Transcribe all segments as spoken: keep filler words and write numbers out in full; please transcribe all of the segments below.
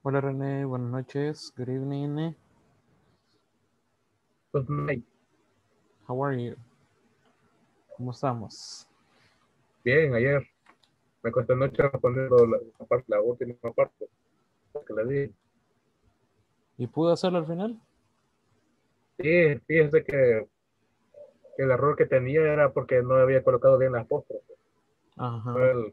Hola René, buenas noches. Good evening. Good night. How are you? ¿Cómo estamos? Bien, ayer me costó noche respondiendo la, la parte- la última parte que le di. ¿Y pudo hacerlo al final? Sí, fíjese que, que el error que tenía era porque no había colocado bien las apóstrofes. Ajá. El-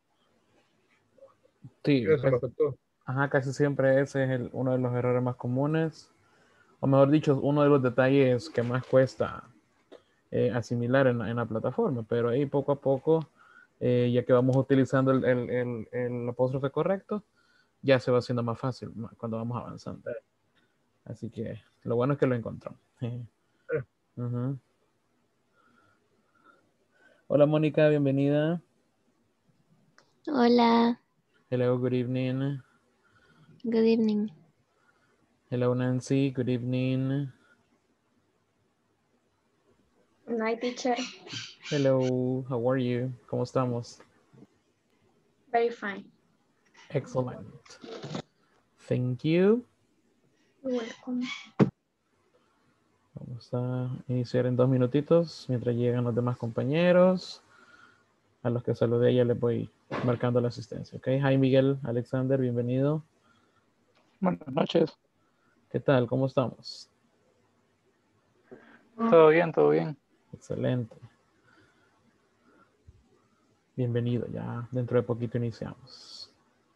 Sí, Eso me cas- afectó. ajá, casi siempre ese es el- uno de los errores más comunes, o mejor dicho, uno de los detalles que más cuesta eh, asimilar en, la en la plataforma, pero ahí poco a poco, eh, ya que vamos utilizando el, el, el- el apóstrofe correcto, ya se va haciendo más fácil ma- cuando vamos avanzando. Eh, Así que lo bueno es que lo encontramos. eh, Ujú. Hola Mónica, bienvenida. Hola, Hello, good evening. good evening. Hello, Nancy. Good evening. Good night, teacher. Hello, how are you? ¿Cómo estamos? Very fine. Excellent. Thank you. You're welcome. Vamos a iniciar en dos minutitos mientras llegan los demás compañeros. A los que saludé ya les voy marcando la asistencia. Ok, hi Miguel, Alexander, bienvenido. Buenas noches. ¿Qué tal? ¿Cómo estamos? Todo bien, todo bien. Excelente. Bienvenido, ya dentro de poquito iniciamos.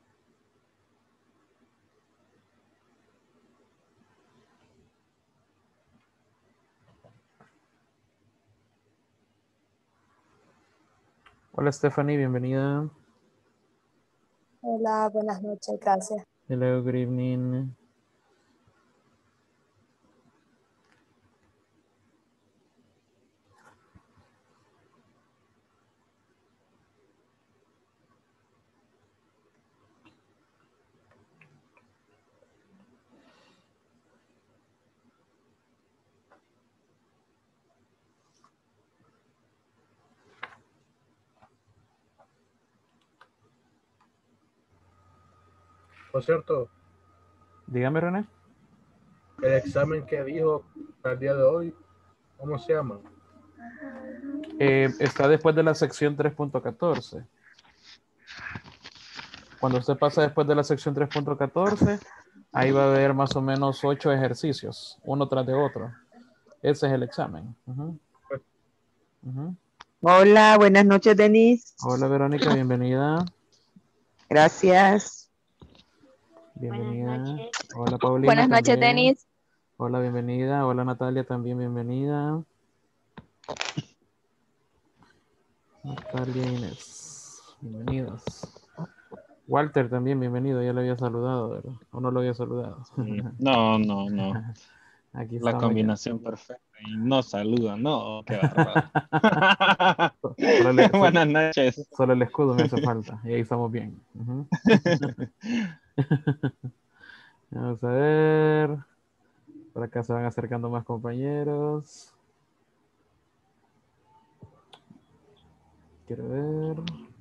Hola Stephanie, bienvenida. Hola, buenas noches, gracias. Hello, good evening. Por cierto, Dígame, René. el examen que dijo para el día de hoy, ¿cómo se llama? Eh, está después de la sección tres punto catorce. Cuando usted pasa después de la sección tres punto catorce, ahí va a haber más o menos ocho ejercicios, uno tras de otro. Ese es el examen. Ujú, Pues, ujú. Hola, buenas noches, Denise. Hola, Verónica, bienvenida. Gracias. Bienvenida. Buenas noches. Hola, Paulina. Buenas noches, también. Denis. Hola, bienvenida. Hola, Natalia, también bienvenida. Natalia Inés, bienvenidos. Walter también, bienvenido. Ya le había saludado, ¿verdad? ¿O no lo había saludado? Sí. No, no, no. Aquí La estamos combinación perfecta. Y no saluda, no, qué bárbaro. ya. Solo, le- solo- Buenas noches. solo el escudo me hace falta. Y ahí estamos bien. Ujú. Vamos a ver. Por acá se van acercando más compañeros. Quiero ver.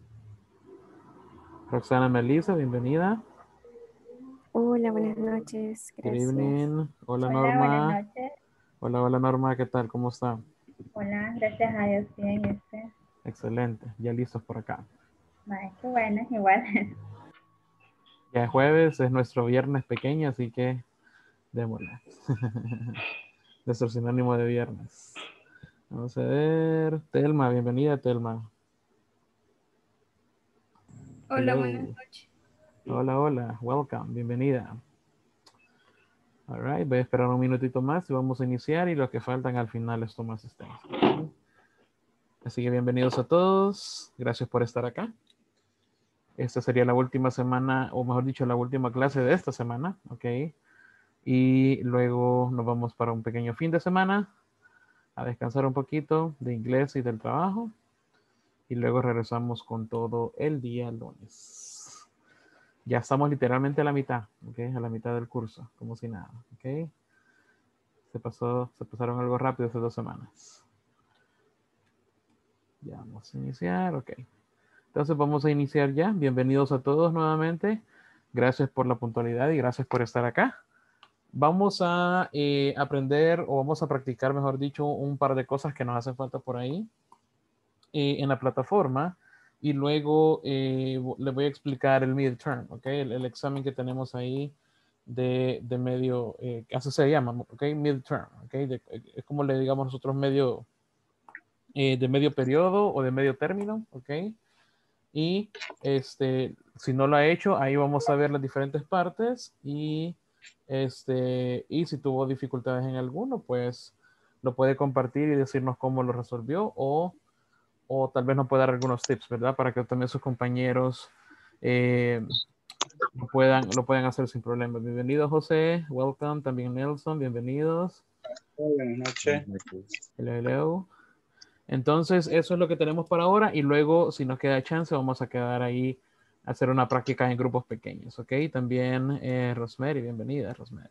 Roxana Melissa, bienvenida. Hola, buenas noches, Good gracias. evening. Hola, Hola, Norma. buenas noches. Hola, hola Norma, ¿qué tal? ¿Cómo está? Hola, gracias a Dios, bien, ¿y usted? Excelente, ya listos por acá. Ay, qué bueno, igual. Ya es jueves, es nuestro viernes pequeño, así que démosle. Nuestro sinónimo de viernes. Vamos a ver. Telma, bienvenida, Telma. Hola, Hello. buenas noches. Hola, hola. Welcome, bienvenida. All right, voy a esperar un minutito más y vamos a iniciar y lo que faltan al final es tomar asistencia. Así que bienvenidos a todos. Gracias por estar acá. Esta sería la última semana, o mejor dicho, la última clase de esta semana, ¿ok? Y luego nos vamos para un pequeño fin de semana a descansar un poquito de inglés y del trabajo. Y luego regresamos con todo el día lunes. Ya estamos literalmente a la mitad, ¿ok? A la mitad del curso, como si nada, ¿ok? Se pasó, se pasaron algo rápido esas dos semanas. Ya vamos a iniciar, ok. Entonces vamos a iniciar ya. Bienvenidos a todos nuevamente. Gracias por la puntualidad y gracias por estar acá. Vamos a eh, aprender o vamos a practicar, mejor dicho, un par de cosas que nos hacen falta por ahí eh, en la plataforma y luego eh, les voy a explicar el midterm, ¿ok? El, el examen que tenemos ahí de, de medio, eh, así se llama, ¿ok? Midterm, ¿ok? De, es como le digamos nosotros medio, eh, de medio periodo o de medio término, ¿ok? Y este, si no lo ha hecho, ahí vamos a ver las diferentes partes y, este, y si tuvo dificultades en alguno, pues lo puede compartir y decirnos cómo lo resolvió o, o tal vez nos pueda dar algunos tips, ¿verdad? Para que también sus compañeros eh, lo, puedan, lo puedan hacer sin problemas. Bienvenido José, welcome, también Nelson, bienvenidos. Buenas noches. Hello, hello. Entonces, eso es lo que tenemos para ahora y luego, si nos queda chance, vamos a quedar ahí a hacer una práctica en grupos pequeños, ¿ok? También eh, Rosemary, bienvenida, Rosemary.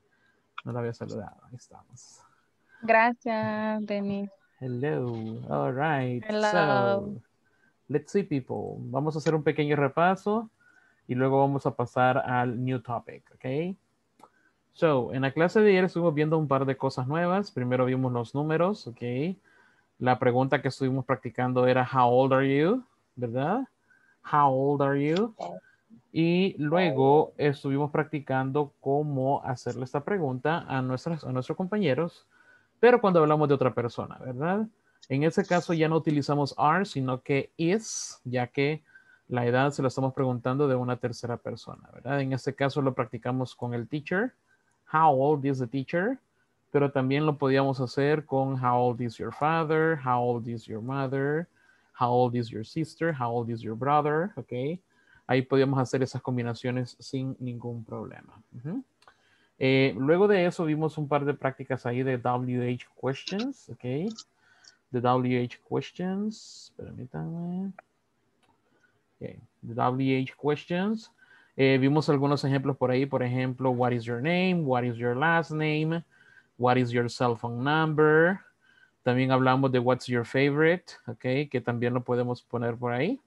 No la había saludado, ahí estamos. Gracias, Denis. Hello, all right. Hello. So, let's see, people. Vamos a hacer un pequeño repaso y luego vamos a pasar al new topic, ¿ok? So, en la clase de ayer estuvimos viendo un par de cosas nuevas. Primero vimos los números, ¿ok? La pregunta que estuvimos practicando era how old are you, ¿verdad? How old are you? Y luego estuvimos practicando cómo hacerle esta pregunta a, nuestras, a nuestros compañeros, pero cuando hablamos de otra persona, ¿verdad? En ese caso ya no utilizamos are, sino que is, ya que la edad se lo estamos preguntando de una tercera persona, ¿verdad? En este caso lo practicamos con el teacher. How old is the teacher? Pero también lo podíamos hacer con how old is your father, how old is your mother, how old is your sister, how old is your brother, ¿ok? Ahí podíamos hacer esas combinaciones sin ningún problema. Uh-huh. eh, luego de eso vimos un par de prácticas ahí de W H questions, ¿ok? De W H questions, permítanme. Okay. The W H questions. Eh, vimos algunos ejemplos por ahí, por ejemplo, what is your name, what is your last name, what is your cell phone number. También hablamos de what's your favorite, ok, que también lo podemos poner por ahí.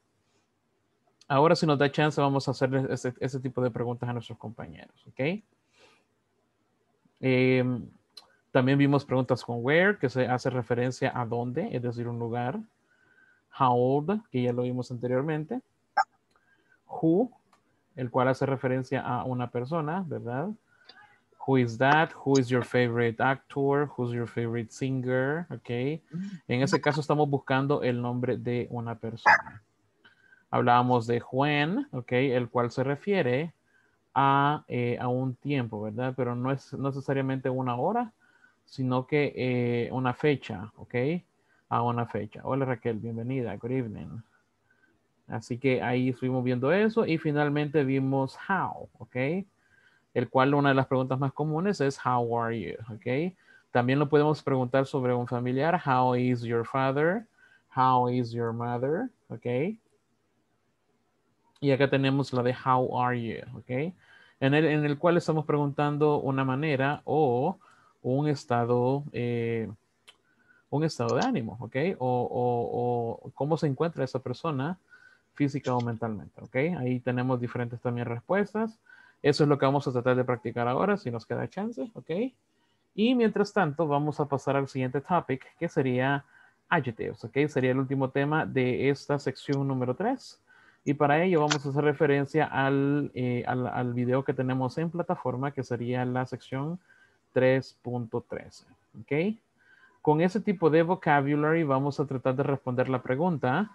Ahora, si nos da chance, vamos a hacer ese, ese tipo de preguntas a nuestros compañeros, ok. Eh, también vimos preguntas con where, que se hace referencia a dónde, es decir, un lugar. How old, que ya lo vimos anteriormente. Who, el cual hace referencia a una persona, ¿verdad? Who is that? Who is your favorite actor? Who's your favorite singer? Ok. En ese caso estamos buscando el nombre de una persona. Hablábamos de when, ok, el cual se refiere a, eh, a un tiempo, ¿verdad? Pero no es no necesariamente una hora, sino que eh, una fecha, ok, a una fecha. Hola Raquel, bienvenida, good evening. Así que ahí estuvimos viendo eso y finalmente vimos how, ok. El cual una de las preguntas más comunes es how are you, ok. También lo podemos preguntar sobre un familiar, how is your father, how is your mother, ok. Y acá tenemos la de how are you, ok. En el, en el cual estamos preguntando una manera o un estado, eh, un estado de ánimo, ok. O, o, o cómo se encuentra esa persona física o mentalmente, ok. Ahí tenemos diferentes también respuestas. Eso es lo que vamos a tratar de practicar ahora, si nos queda chance, ok. Y mientras tanto, vamos a pasar al siguiente topic, que sería adjectives, ok. Sería el último tema de esta sección número tres. Y para ello vamos a hacer referencia al, eh, al, al video que tenemos en plataforma, que sería la sección tres punto trece, ok. Con ese tipo de vocabulary vamos a tratar de responder la pregunta,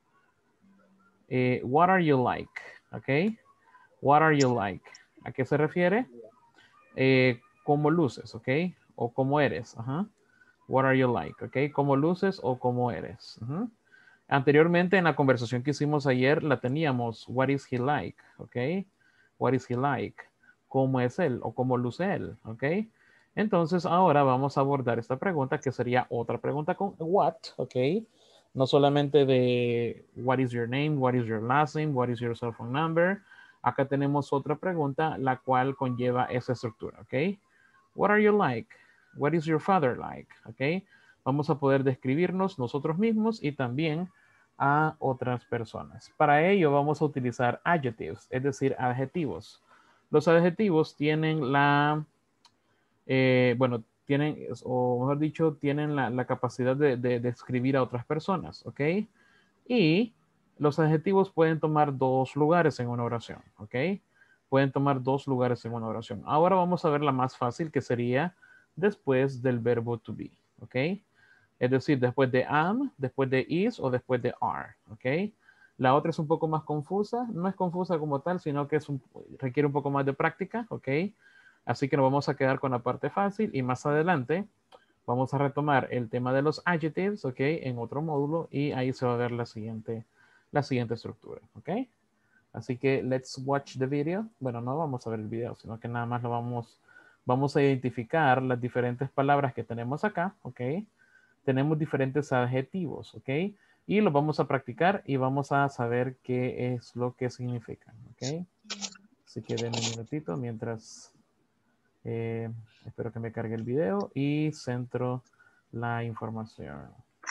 eh, what are you like, ok. What are you like? ¿A qué se refiere? Eh, ¿Cómo luces? ¿Ok? O ¿cómo eres? Ajá. What are you like? ¿Ok? ¿Cómo luces o cómo eres? Uh-huh. Anteriormente en la conversación que hicimos ayer la teníamos. What is he like? ¿Ok? What is he like? ¿Cómo es él o cómo luce él? ¿Ok? Entonces ahora vamos a abordar esta pregunta que sería otra pregunta con what. ¿Ok? No solamente de what is your name, what is your last name, what is your cell phone number. Acá tenemos otra pregunta, la cual conlleva esa estructura, ¿ok? What are you like? What is your father like? ¿Ok? Vamos a poder describirnos nosotros mismos y también a otras personas. Para ello vamos a utilizar adjectives, es decir, adjetivos. Los adjetivos tienen la, eh, bueno, tienen, o mejor dicho, tienen la, la capacidad de, de describir a otras personas, ¿ok? Y los adjetivos pueden tomar dos lugares en una oración, ¿ok? Pueden tomar dos lugares en una oración. Ahora vamos a ver la más fácil, que sería después del verbo to be, ¿ok? Es decir, después de am, después de is o después de are, ¿ok? La otra es un poco más confusa. No es confusa como tal, sino que es un, requiere un poco más de práctica, ¿ok? Así que nos vamos a quedar con la parte fácil y más adelante vamos a retomar el tema de los adjectives, ¿ok? En otro módulo y ahí se va a ver la siguiente, la siguiente estructura, ¿ok? Así que let's watch the video. Bueno, no vamos a ver el video, sino que nada más lo vamos, vamos a identificar las diferentes palabras que tenemos acá, ¿ok? Tenemos diferentes adjetivos, ¿ok? Y los vamos a practicar y vamos a saber qué es lo que significan, ¿ok? Así que denme un minutito mientras eh, espero que me cargue el video y centro la información.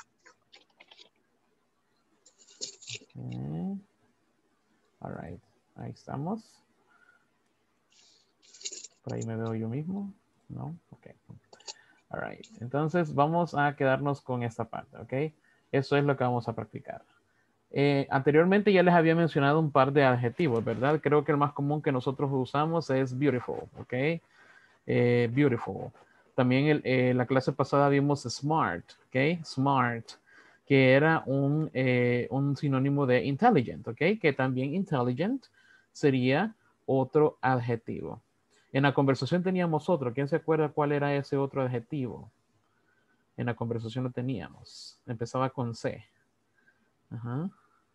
Okay. All right, ahí estamos. Por ahí me veo yo mismo, ¿no? Ok. All right, entonces vamos a quedarnos con esta parte, ¿ok? Eso es lo que vamos a practicar. Eh, anteriormente ya les había mencionado un par de adjetivos, ¿verdad? Creo que el más común que nosotros usamos es beautiful, ¿ok? Eh, beautiful. También el, eh, la clase pasada vimos smart, ¿ok? Smart, que era un, eh, un sinónimo de intelligent, ¿ok? Que también intelligent sería otro adjetivo. En la conversación teníamos otro. ¿Quién se acuerda cuál era ese otro adjetivo? En la conversación lo teníamos. Empezaba con C. Ajá.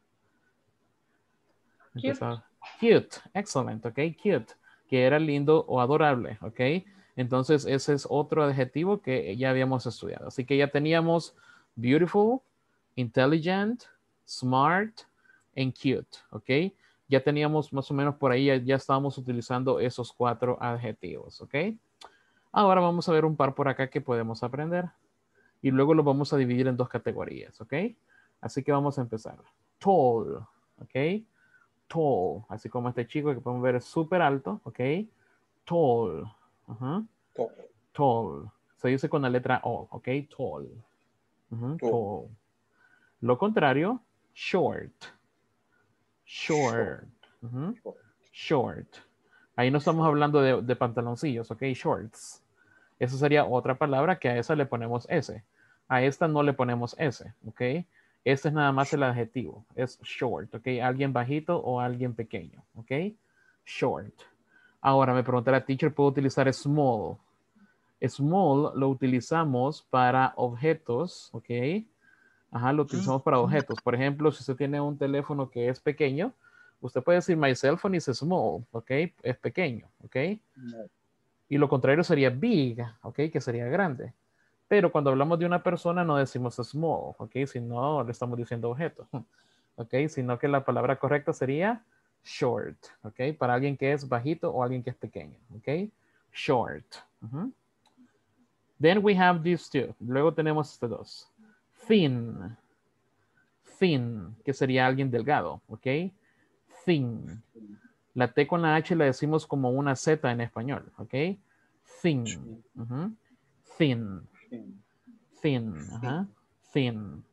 Empezaba. Cute. Excellent. Ok. Cute. Que era lindo o adorable. Ok. Entonces ese es otro adjetivo que ya habíamos estudiado. Así que ya teníamos beautiful, intelligent, smart, and cute. Ok. Ya teníamos más o menos por ahí, ya, ya estábamos utilizando esos cuatro adjetivos. Ok. Ahora vamos a ver un par por acá que podemos aprender. Y luego lo vamos a dividir en dos categorías, ¿ok? Así que vamos a empezar. Tall, ¿ok? Tall, así como este chico que podemos ver es súper alto, ¿ok? Tall, uh-huh. Tall. Se dice con la letra O, ¿ok? Tall. Uh-huh. Tall. Lo contrario, short. Short. Uh-huh. Short. Ahí no estamos hablando de, de pantaloncillos, ¿ok? Shorts. Esa sería otra palabra que a esa le ponemos S. A esta no le ponemos S, ¿ok? Este es nada más el adjetivo. Es short, ¿ok? Alguien bajito o alguien pequeño, ¿ok? Short. Ahora me preguntará, teacher, ¿puedo utilizar small? Small lo utilizamos para objetos, ¿ok? Ajá, lo utilizamos para objetos. Por ejemplo, si usted tiene un teléfono que es pequeño, usted puede decir, my cell phone is small, ¿ok? Es pequeño, ¿ok? No. Y lo contrario sería big, ¿ok? Que sería grande. Pero cuando hablamos de una persona no decimos small, ¿ok? Sino le estamos diciendo objeto, ¿ok? Sino que la palabra correcta sería short, ¿ok? Para alguien que es bajito o alguien que es pequeño, ¿ok? Short. Uh-huh. Then we have these two. Luego tenemos estos dos. Thin. Thin, que sería alguien delgado, ¿ok? Thin. La T con la H la decimos como una Z en español, ¿ok? Thin. Uh-huh. Thin. Thin. Uh-huh. Thin.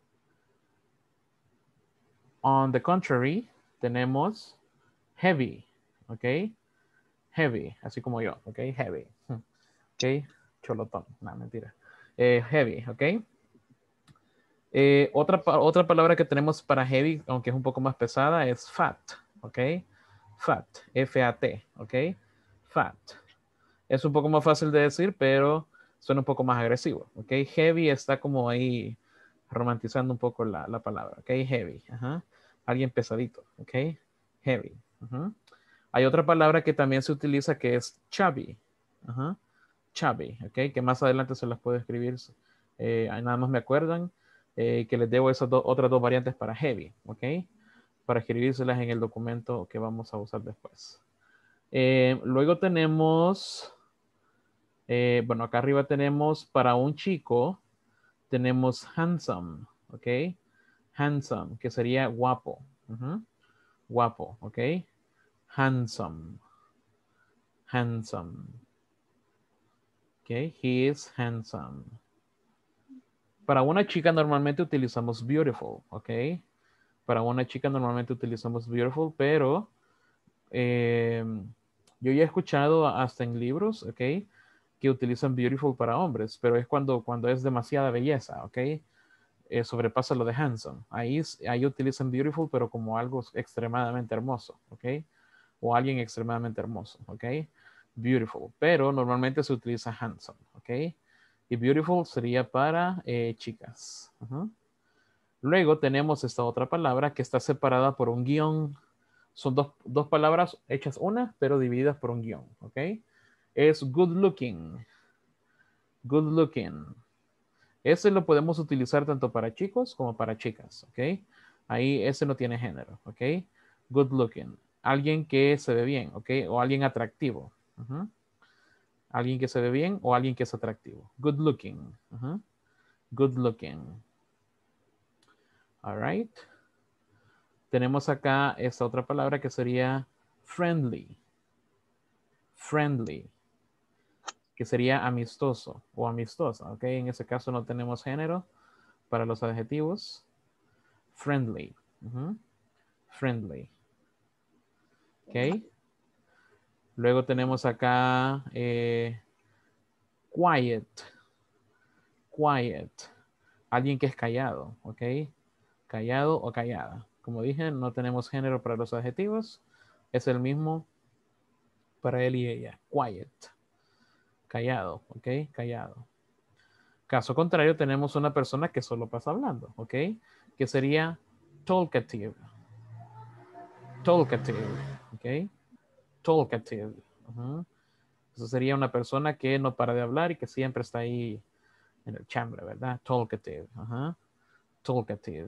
On the contrary, tenemos heavy, ¿ok? Heavy, así como yo, ¿ok? Heavy. ¿Ok? Cholotón, no, mentira. Eh, heavy, ¿ok? Eh, otra, otra palabra que tenemos para heavy, aunque es un poco más pesada, es fat, ¿ok? Fat, F A T, ¿ok? Fat. Es un poco más fácil de decir, pero suena un poco más agresivo, ¿ok? Heavy está como ahí romantizando un poco la, la palabra, ¿ok? Heavy, ajá. Alguien pesadito, ¿ok? Heavy. Uh-huh. Hay otra palabra que también se utiliza que es chubby, ajá. Chubby, ¿ok? Que más adelante se las puedo escribir, eh, nada más me acuerdan eh, que les debo esas do, otras dos variantes para heavy, ¿ok? Para escribírselas en el documento que vamos a usar después. Eh, luego tenemos, eh, bueno, acá arriba tenemos para un chico, tenemos handsome, ¿ok? Handsome, que sería guapo. Uh-huh. Guapo, ¿ok? Handsome. Handsome. Okay, he is handsome. Para una chica normalmente utilizamos beautiful, ¿ok? Para una chica normalmente utilizamos beautiful, pero eh, yo ya he escuchado hasta en libros, ¿ok? Que utilizan beautiful para hombres, pero es cuando, cuando es demasiada belleza, ¿ok? Eh, sobrepasa lo de handsome. Ahí, ahí utilizan beautiful, pero como algo extremadamente hermoso, ¿ok? O alguien extremadamente hermoso, ¿ok? Beautiful, pero normalmente se utiliza handsome, ¿ok? Y beautiful sería para eh, chicas. Uh-huh. Luego tenemos esta otra palabra que está separada por un guión. Son dos, dos palabras hechas una, pero divididas por un guión, ¿ok? Es good looking. Good looking. Ese lo podemos utilizar tanto para chicos como para chicas, ¿ok? Ahí ese no tiene género, ¿ok? Good looking. Alguien que se ve bien, ¿ok? O alguien atractivo. Uh-huh. Alguien que se ve bien o alguien que es atractivo. Good looking. Uh-huh. Good looking. All right. Tenemos acá esta otra palabra que sería friendly. Friendly. Que sería amistoso o amistosa, ¿ok? En ese caso no tenemos género para los adjetivos. Friendly. Uh-huh. Friendly. Ok. Luego tenemos acá eh, quiet. Quiet. Alguien que es callado, ¿ok? Callado o callada. Como dije, no tenemos género para los adjetivos. Es el mismo para él y ella. Quiet. Callado, ¿ok? Callado. Caso contrario, tenemos una persona que solo pasa hablando, ¿ok? Que sería talkative. Talkative, ¿ok? Talkative. Uh-huh. Eso sería una persona que no para de hablar y que siempre está ahí en el chambre, ¿verdad? Talkative. Uh-huh. Talkative.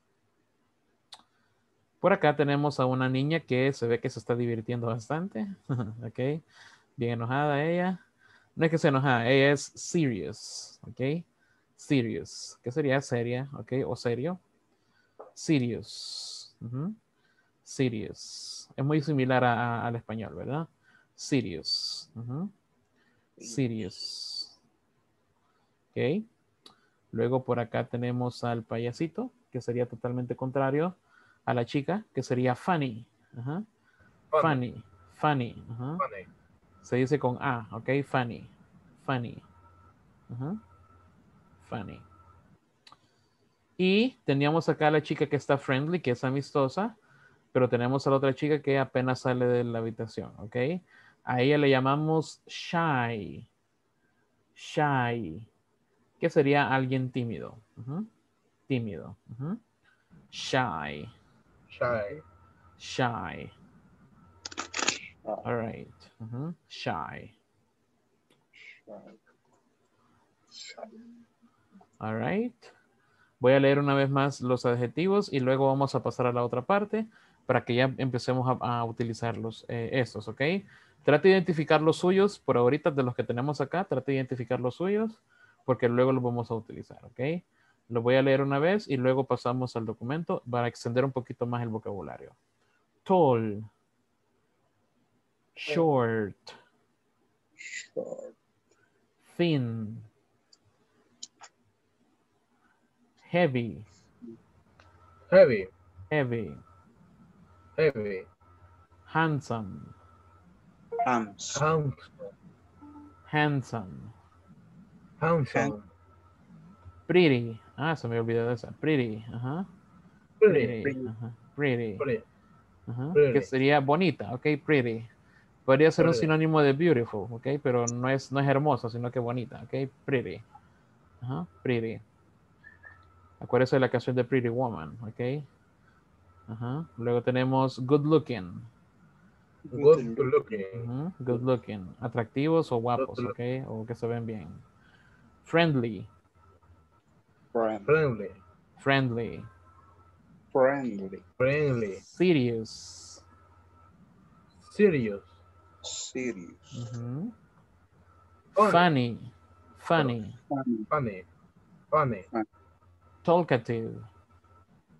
Por acá tenemos a una niña que se ve que se está divirtiendo bastante. ¿Ok? Bien enojada ella. No es que sea enojada, ella es serious. ¿Ok? Serious. ¿Qué sería seria? ¿Ok? O serio. Serious. Uh-huh. Serious. Es muy similar a, a, al español, ¿verdad? Serious. Uh-huh. Serious. ¿Ok? Luego por acá tenemos al payasito, que sería totalmente contrario a la chica, que sería funny. Uh-huh. Funny. Funny. Uh-huh. Funny. Se dice con A, ¿ok? Funny. Funny. Uh-huh. Funny. Y teníamos acá a la chica que está friendly, que es amistosa, pero tenemos a la otra chica que apenas sale de la habitación, ¿ok? A ella le llamamos shy. Shy. Que sería alguien tímido. Uh-huh. Tímido. Uh-huh. Shy. Shy. Shy. All right. Uh-huh. Shy. All right. Voy a leer una vez más los adjetivos y luego vamos a pasar a la otra parte para que ya empecemos a, a utilizarlos eh, estos, ¿ok? Trate de identificar los suyos por ahorita de los que tenemos acá. Trate de identificar los suyos porque luego los vamos a utilizar, ¿ok? Lo voy a leer una vez y luego pasamos al documento para extender un poquito más el vocabulario. Tall. Short. Short. Thin. Heavy. Heavy. Heavy. Heavy. Handsome. Handsome. Handsome. Handsome. Pretty. Ah, se me olvidó de esa. Pretty. Ajá. Pretty. Pretty. Ajá. Pretty. Pretty. Ajá. Pretty. Que sería bonita, ok, pretty. Podría ser un Pretty. sinónimo de beautiful, ok, pero no es, no es hermosa, sino que bonita, ok, pretty. Ajá. Pretty. Acuérdese de la canción de Pretty Woman, ok. Ajá. Luego tenemos good looking. Good looking. Uh-huh. Good looking. Atractivos o guapos, ok, o que se ven bien. Friendly. Friendly. Friendly. Friendly. Friendly. Serious. Serious. Serious. Uh-huh. Funny. Funny. Funny. Funny. Funny. Talkative.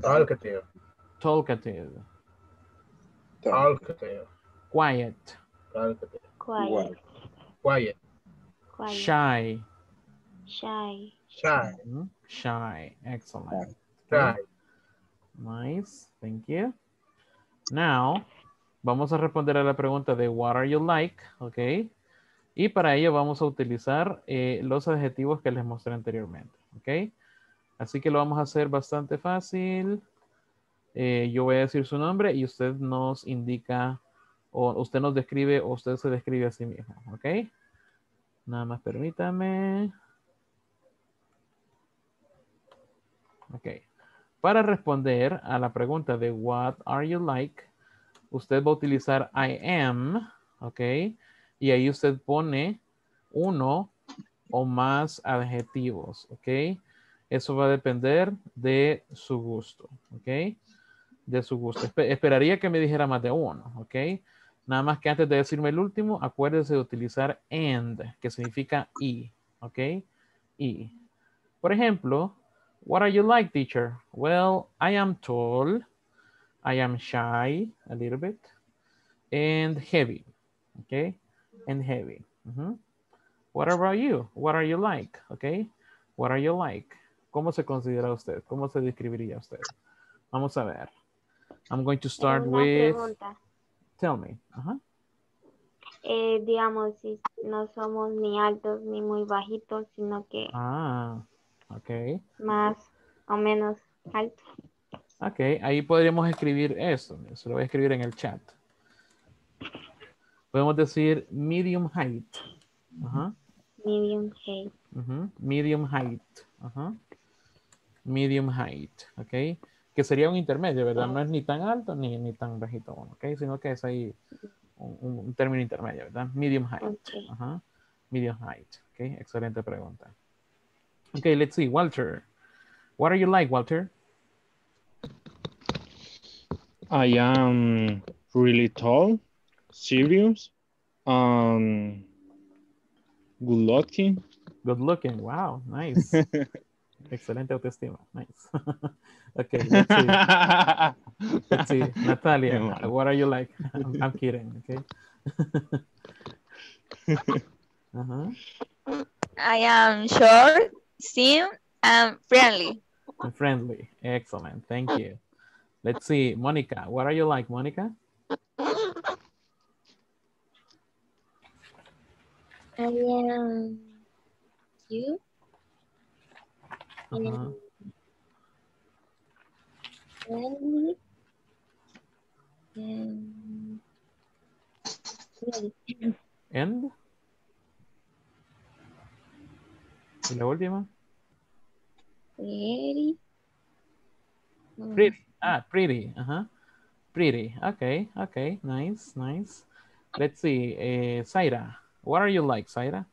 Talkative. Talkative. Talkative. Quiet. Talkative. Quiet. Quiet. Quiet. Shy. Shy. Shy. Mhm. Shy. Excellent. Shy. Nice. Thank you. Now, vamos a responder a la pregunta de what are you like, ¿ok? Y para ello vamos a utilizar eh, los adjetivos que les mostré anteriormente, ¿ok? Así que lo vamos a hacer bastante fácil. Eh, yo voy a decir su nombre y usted nos indica, o usted nos describe, o usted se describe a sí mismo, ¿ok? Nada más permítame. Ok. Para responder a la pregunta de what are you like, usted va a utilizar I am, ¿ok? Y ahí usted pone uno o más adjetivos, ¿ok? Eso va a depender de su gusto, ¿ok? De su gusto. Espe- esperaría que me dijera más de uno, ¿ok? Nada más que antes de decirme el último, acuérdese de utilizar and, que significa y, ¿ok? Y. Por ejemplo, what are you like, teacher? Well, I am tall, I am shy a little bit, and heavy, okay? And heavy. Uh-huh. What about you? What are you like? Okay? What are you like? ¿Cómo se considera usted? ¿Cómo se describiría usted? Vamos a ver. I'm going to start Una with... pregunta. Tell me. Uh-huh. Eh, digamos, si no somos ni altos ni muy bajitos, sino que Ah, ok. más o menos altos. Ok, ahí podríamos escribir eso. Se lo voy a escribir en el chat. Podemos decir medium height. Ajá. Medium height. Uh-huh. Medium height. Uh-huh. Medium height. Ok. Que sería un intermedio, ¿verdad? No es ni tan alto ni, ni tan bajito. Ok. Sino que es ahí un, un término intermedio, ¿verdad? Medium height. Okay. Uh-huh. Medium height. Ok. Excelente pregunta. Ok, let's see. Walter. What are you like, Walter? I am really tall, serious, um, good looking. Good looking. Wow. Nice. Excelente autoestima. Nice. Okay, let's see. Let's see. Natalia, what are you like? I'm, I'm kidding, okay? Uh-huh. I am short, thin, and friendly. And friendly. Excellent. Thank you. Let's see. Monica, what are you like, Monica? I am you. Uh-huh. Friendly. And ready. And? ¿Y la última? Ready. Pretty. Ah, pretty. Uh-huh. Pretty. Okay, okay. Nice, nice. Let's see. Uh, Zaira, what are you like, Zaira?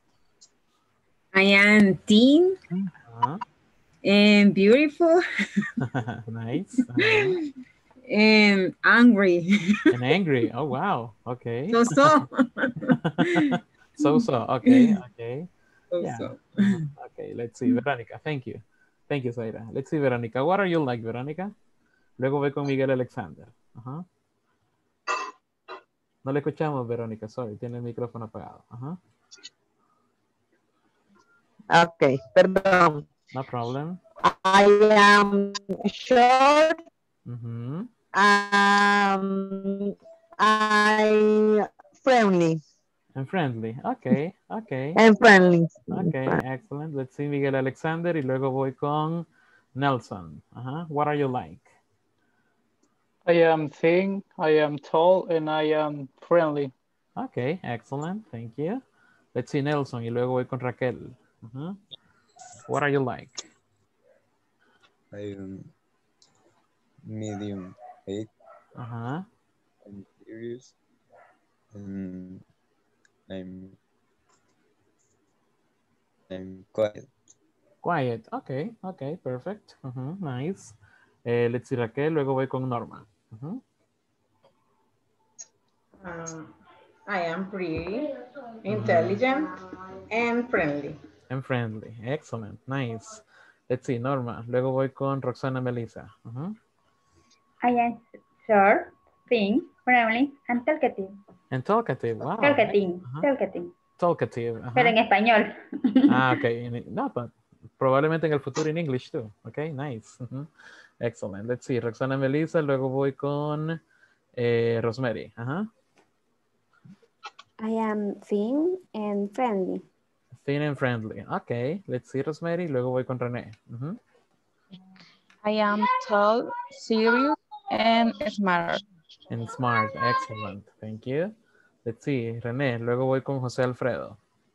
I am thin Uh-huh. and beautiful Nice. Uh-huh. and angry. And angry. Oh, wow. Okay. So, so. so, so. Okay, okay. So, Yeah. so. Uh-huh. Okay, let's see. Verónica, thank you. Thank you, Zaira. Let's see, Verónica. What are you like, Verónica? Luego voy con Miguel Alexander. Ajá. No le escuchamos, Verónica. Sorry, tiene el micrófono apagado. Ajá. Ok, perdón. No problem. I am short. Mm-hmm. Um, I'm friendly. And friendly. Okay, okay. And friendly. Okay, excellent. Let's see, Miguel Alexander. Y luego voy con Nelson. Ajá. What are you like? I am thin, I am tall, and I am friendly. Okay, excellent. Thank you. Let's see, Nelson. Y luego voy con Raquel. Uh-huh. What are you like? I am medium height. Uh-huh. I'm serious. And I'm I'm quiet. Quiet. Okay, okay, perfect. Uh-huh. Nice. Eh, let's see, Raquel. Luego voy con Norma. Uh-huh. Um, I am pretty, intelligent, and friendly. And friendly. Excellent. Nice. Let's see, Norma. Luego voy con Roxana Melissa. Uh-huh. I am short, thin, friendly, and talkative. And talkative, wow. Talkative, Uh-huh. talkative. Talkative. Uh-huh. Pero en español. Ah, okay. No, but probablemente en el futuro en English too. Okay, nice. Uh-huh. Excellent. Let's see, Roxana Melissa. Luego voy con eh, Rosemary. Uh-huh. I am thin and friendly. Thin and friendly. Okay, let's see, Rosemary. Luego voy con René. Uh-huh. I am tall, serious, and smart. And smart. Excellent. Thank you. Let's see, René. Luego voy con José Alfredo.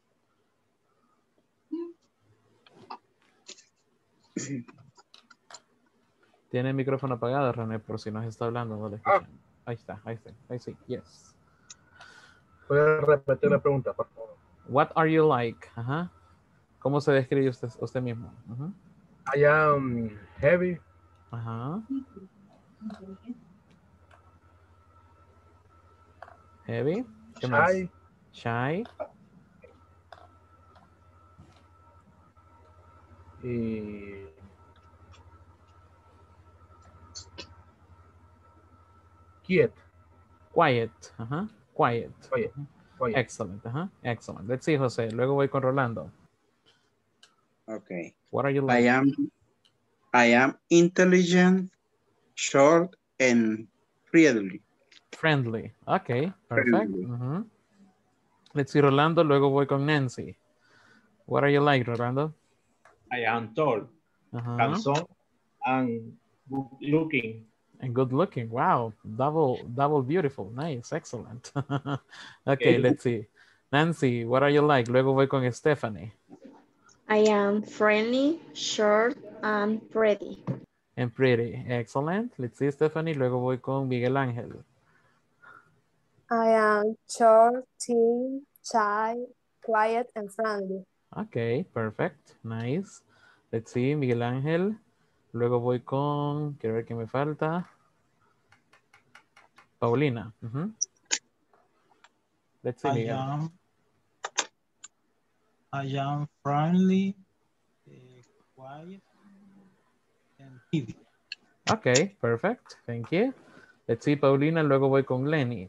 Tiene el micrófono apagado, René, por si nos está hablando. No le escuchan. Ahí está, ahí está. Ahí sí, yes. ¿Puede repetir la pregunta, por favor? What are you like? Ajá. ¿Cómo se describe usted, usted mismo? Uh-huh. I am heavy. Ajá. Heavy. ¿Qué más? Shy. Shy. Y quiet. Quiet. Ajá. Quiet. Quiet. Quiet. Excellent. Ajá. Excellent. Let's see, José. Luego voy con Rolando. Okay. What are you like? I am I am intelligent, short, and friendly. Friendly. Okay, perfect. Friendly. Uh-huh. Let's see, Rolando. Luego voy con Nancy. What are you like, Rolando? I am tall, Uh-huh. handsome, and good looking. And good looking. Wow. Double, double beautiful. Nice. Excellent. Okay, let's see. Nancy, what are you like? Luego voy con Stephanie. I am friendly, short, and pretty. And pretty. Excellent. Let's see, Stephanie. Luego voy con Miguel Ángel. I am short, thin, shy, quiet, and friendly. Okay, perfect. Nice. Let's see, Miguel Ángel. Luego voy con, quiero ver qué me falta. Paulina. Uh-huh. Let's see, I Miguel. am, I am friendly, uh, quiet, and heavy. Okay, perfect. Thank you. Let's see, Paulina. Luego voy con Lenny.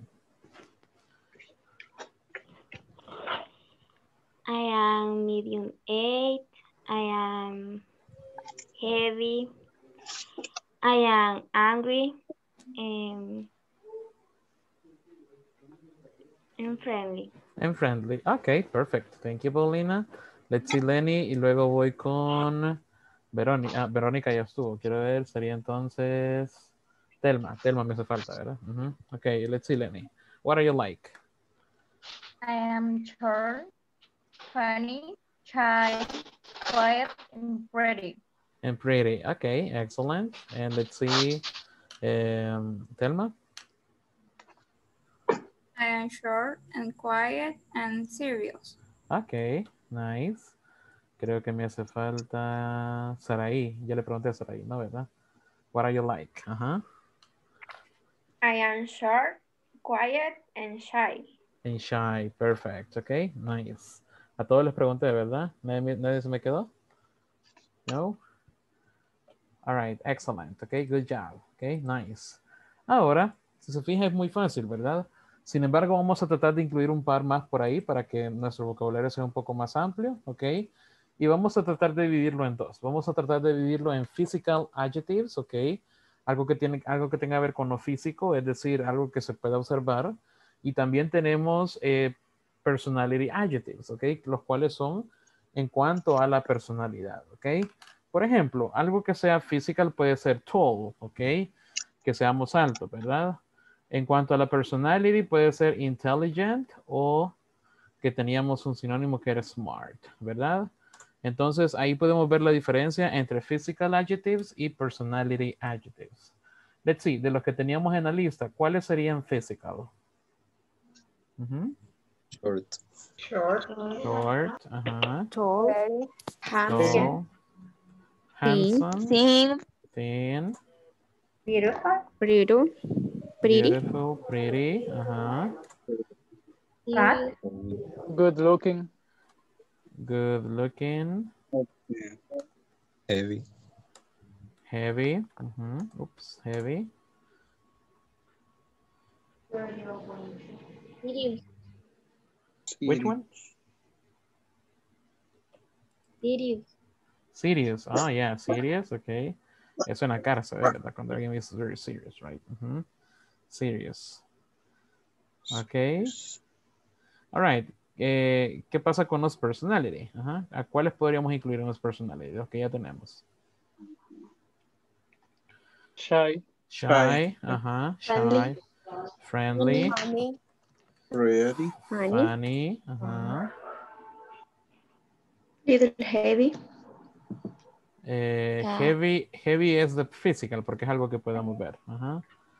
I am medium eight. I am heavy. I am angry. Um, and friendly. And friendly. Okay, perfect. Thank you, Paulina. Let's see, Lenny. Y luego voy con Verónica. Ah, Verónica ya estuvo. Quiero ver, sería entonces Telma. Telma me hace falta, ¿verdad? Uh-huh. Okay, let's see, Lenny. What are you like? I am short, funny, shy, quiet, and pretty. And pretty. Okay, excellent. And let's see, um, Telma. I am short and quiet and serious. Okay, nice. Creo que me hace falta Saraí. Ya le pregunté a Saraí, ¿no, verdad? What are you like? Uh-huh. I am short, quiet, and shy. And shy. Perfect. Okay, nice. A todos les pregunté, ¿verdad? ¿Nadie, nadie se me quedó? No? All right, excellent. Okay, good job. Okay, nice. Ahora, si se fija, es muy fácil, ¿verdad? Sin embargo, vamos a tratar de incluir un par más por ahí para que nuestro vocabulario sea un poco más amplio, ¿ok? Y vamos a tratar de dividirlo en dos. Vamos a tratar de dividirlo en physical adjectives, ¿ok? Algo que, tiene, algo que tenga que ver con lo físico, es decir, algo que se pueda observar. Y también tenemos eh, personality adjectives, ¿ok? Los cuales son en cuanto a la personalidad, ¿ok? Por ejemplo, algo que sea physical puede ser tall, ¿ok? Que seamos altos, ¿verdad? En cuanto a la personality, puede ser intelligent o que teníamos un sinónimo que era smart, ¿verdad? Entonces, ahí podemos ver la diferencia entre physical adjectives y personality adjectives. Let's see, de los que teníamos en la lista, ¿cuáles serían physical? Uh-huh. Short. Short. Short, ajá. Tall, Tall, handsome, Thin, thin, Beautiful. pretty, pretty, beautiful, pretty, ajá. Fat. Good looking. Good looking. Heavy. Heavy. Uh-huh. Oops, heavy. Serious. Which one? Serious. Serious. Oh, yeah, serious. Okay. Eso en la cara se ve, ¿verdad? Cuando alguien dice very serious, right? Uh-huh. Serious. Okay. All right. Eh, ¿Qué pasa con los personality? Ajá. ¿A cuáles podríamos incluir en los personality? Los que ya tenemos. Shy. Shy. Ajá. Shy. Friendly. Funny. Ready. Funny. Funny. Ajá. Little heavy. Eh, Ah. heavy. Heavy es the physical porque es algo que podamos ver. Ajá.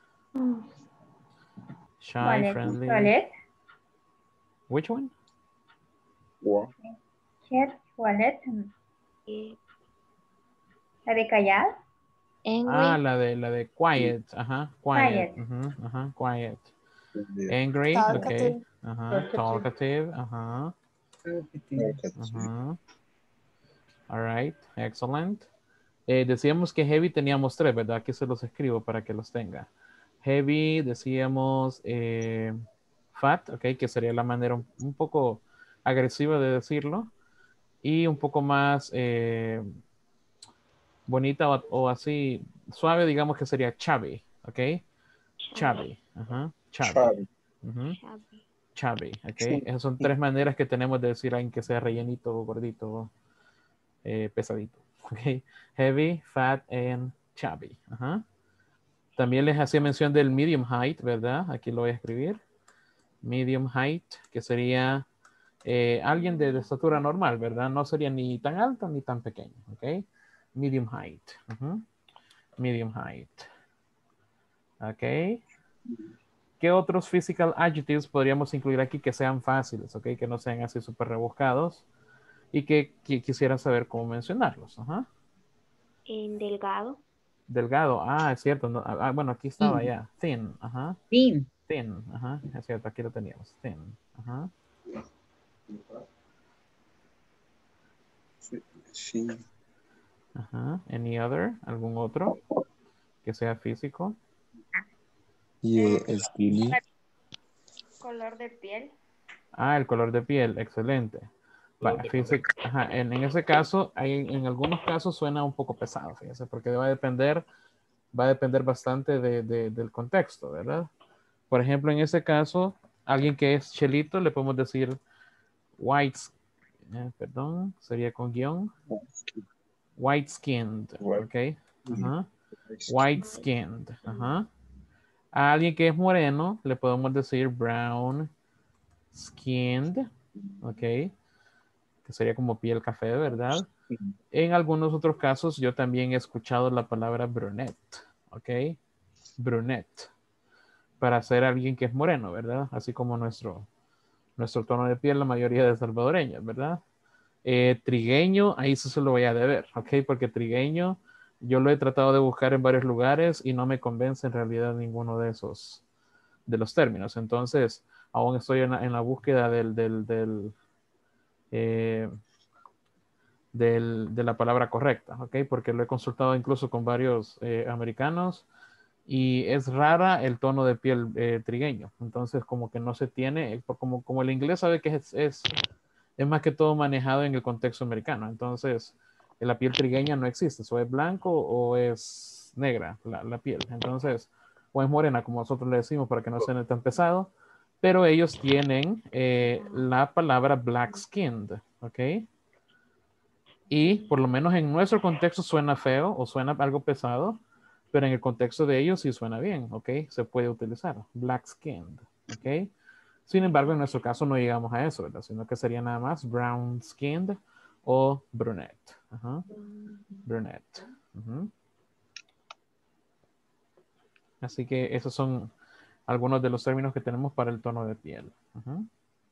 Shy, Wallet. friendly. Wallet. Which one? Wow. Here, wallet. La de callar. Angry. Ah, la de la de quiet. Ajá. Quiet. Quiet. Ujú, ajá. Quiet. Angry. Talkative. Okay. Ajá. Talkative. Ajá. Ajá. All right. Excellent. Eh, decíamos que heavy teníamos tres, ¿verdad? Aquí se los escribo para que los tenga. Heavy, decíamos eh, fat, ok, que sería la manera un, un poco agresiva de decirlo. Y un poco más eh, bonita o, o así suave, digamos que sería chubby, ok. Chubby, ajá. Chubby. Ujú. Chubby, ok. Esas son tres maneras que tenemos de decir a alguien que sea rellenito, gordito, eh, pesadito. Okay. Heavy, fat, and chubby. Ajá. También les hacía mención del medium height, ¿verdad? Aquí lo voy a escribir. Medium height, que sería eh, alguien de, de estatura normal, ¿verdad? No sería ni tan alto ni tan pequeño, ¿ok? Medium height. Ajá. Medium height. Ok. ¿Qué otros physical adjectives podríamos incluir aquí que sean fáciles, ok? Que no sean así súper rebuscados y que, que quisiera saber cómo mencionarlos. Ajá. En delgado. Delgado. Ah, es cierto. No, ah, bueno, aquí estaba ya. Thin. Ajá. Thin. Thin. Ajá. Es cierto, aquí lo teníamos. Thin. Ajá. Sí. Ajá. Any other? ¿Algún otro que sea físico? Y skinny. Color de piel. Ah, el color de piel. Excelente. Vale, fíjese, ajá, en, en ese caso, hay, en algunos casos suena un poco pesado, fíjese, porque va a depender, va a depender bastante de, de, del contexto, ¿verdad? Por ejemplo, en ese caso, alguien que es chelito, le podemos decir white, eh, perdón, sería con guión, white skinned, ok, ajá. White skinned, ajá. A alguien que es moreno, le podemos decir brown skinned, ok, que sería como piel café, ¿verdad? En algunos otros casos yo también he escuchado la palabra brunette, ¿ok? Brunette, para ser alguien que es moreno, ¿verdad? Así como nuestro, nuestro tono de piel, la mayoría de salvadoreños, ¿verdad? Eh, trigueño, ahí sí se lo voy a deber, ¿ok? Porque trigueño yo lo he tratado de buscar en varios lugares y no me convence en realidad ninguno de esos, de los términos. Entonces, aún estoy en la, en la búsqueda del, del, del Eh, del, de la palabra correcta, ¿ok? Porque lo he consultado incluso con varios eh, americanos y es rara el tono de piel eh, trigueño. Entonces, como que no se tiene, como, como el inglés sabe que es, es, es más que todo manejado en el contexto americano. Entonces, la piel trigueña no existe. O es blanco o es negra la, la piel. Entonces, o es morena, como nosotros le decimos, para que no sea tan pesado. Pero ellos tienen eh, la palabra black skinned, ¿ok? Y por lo menos en nuestro contexto suena feo o suena algo pesado, pero en el contexto de ellos sí suena bien, ¿ok? Se puede utilizar, black skinned, ¿ok? Sin embargo, en nuestro caso no llegamos a eso, ¿verdad? Sino que sería nada más brown skinned o brunette. Ajá. Brunette. Uh-huh. Así que esos son algunos de los términos que tenemos para el tono de piel. Uh-huh.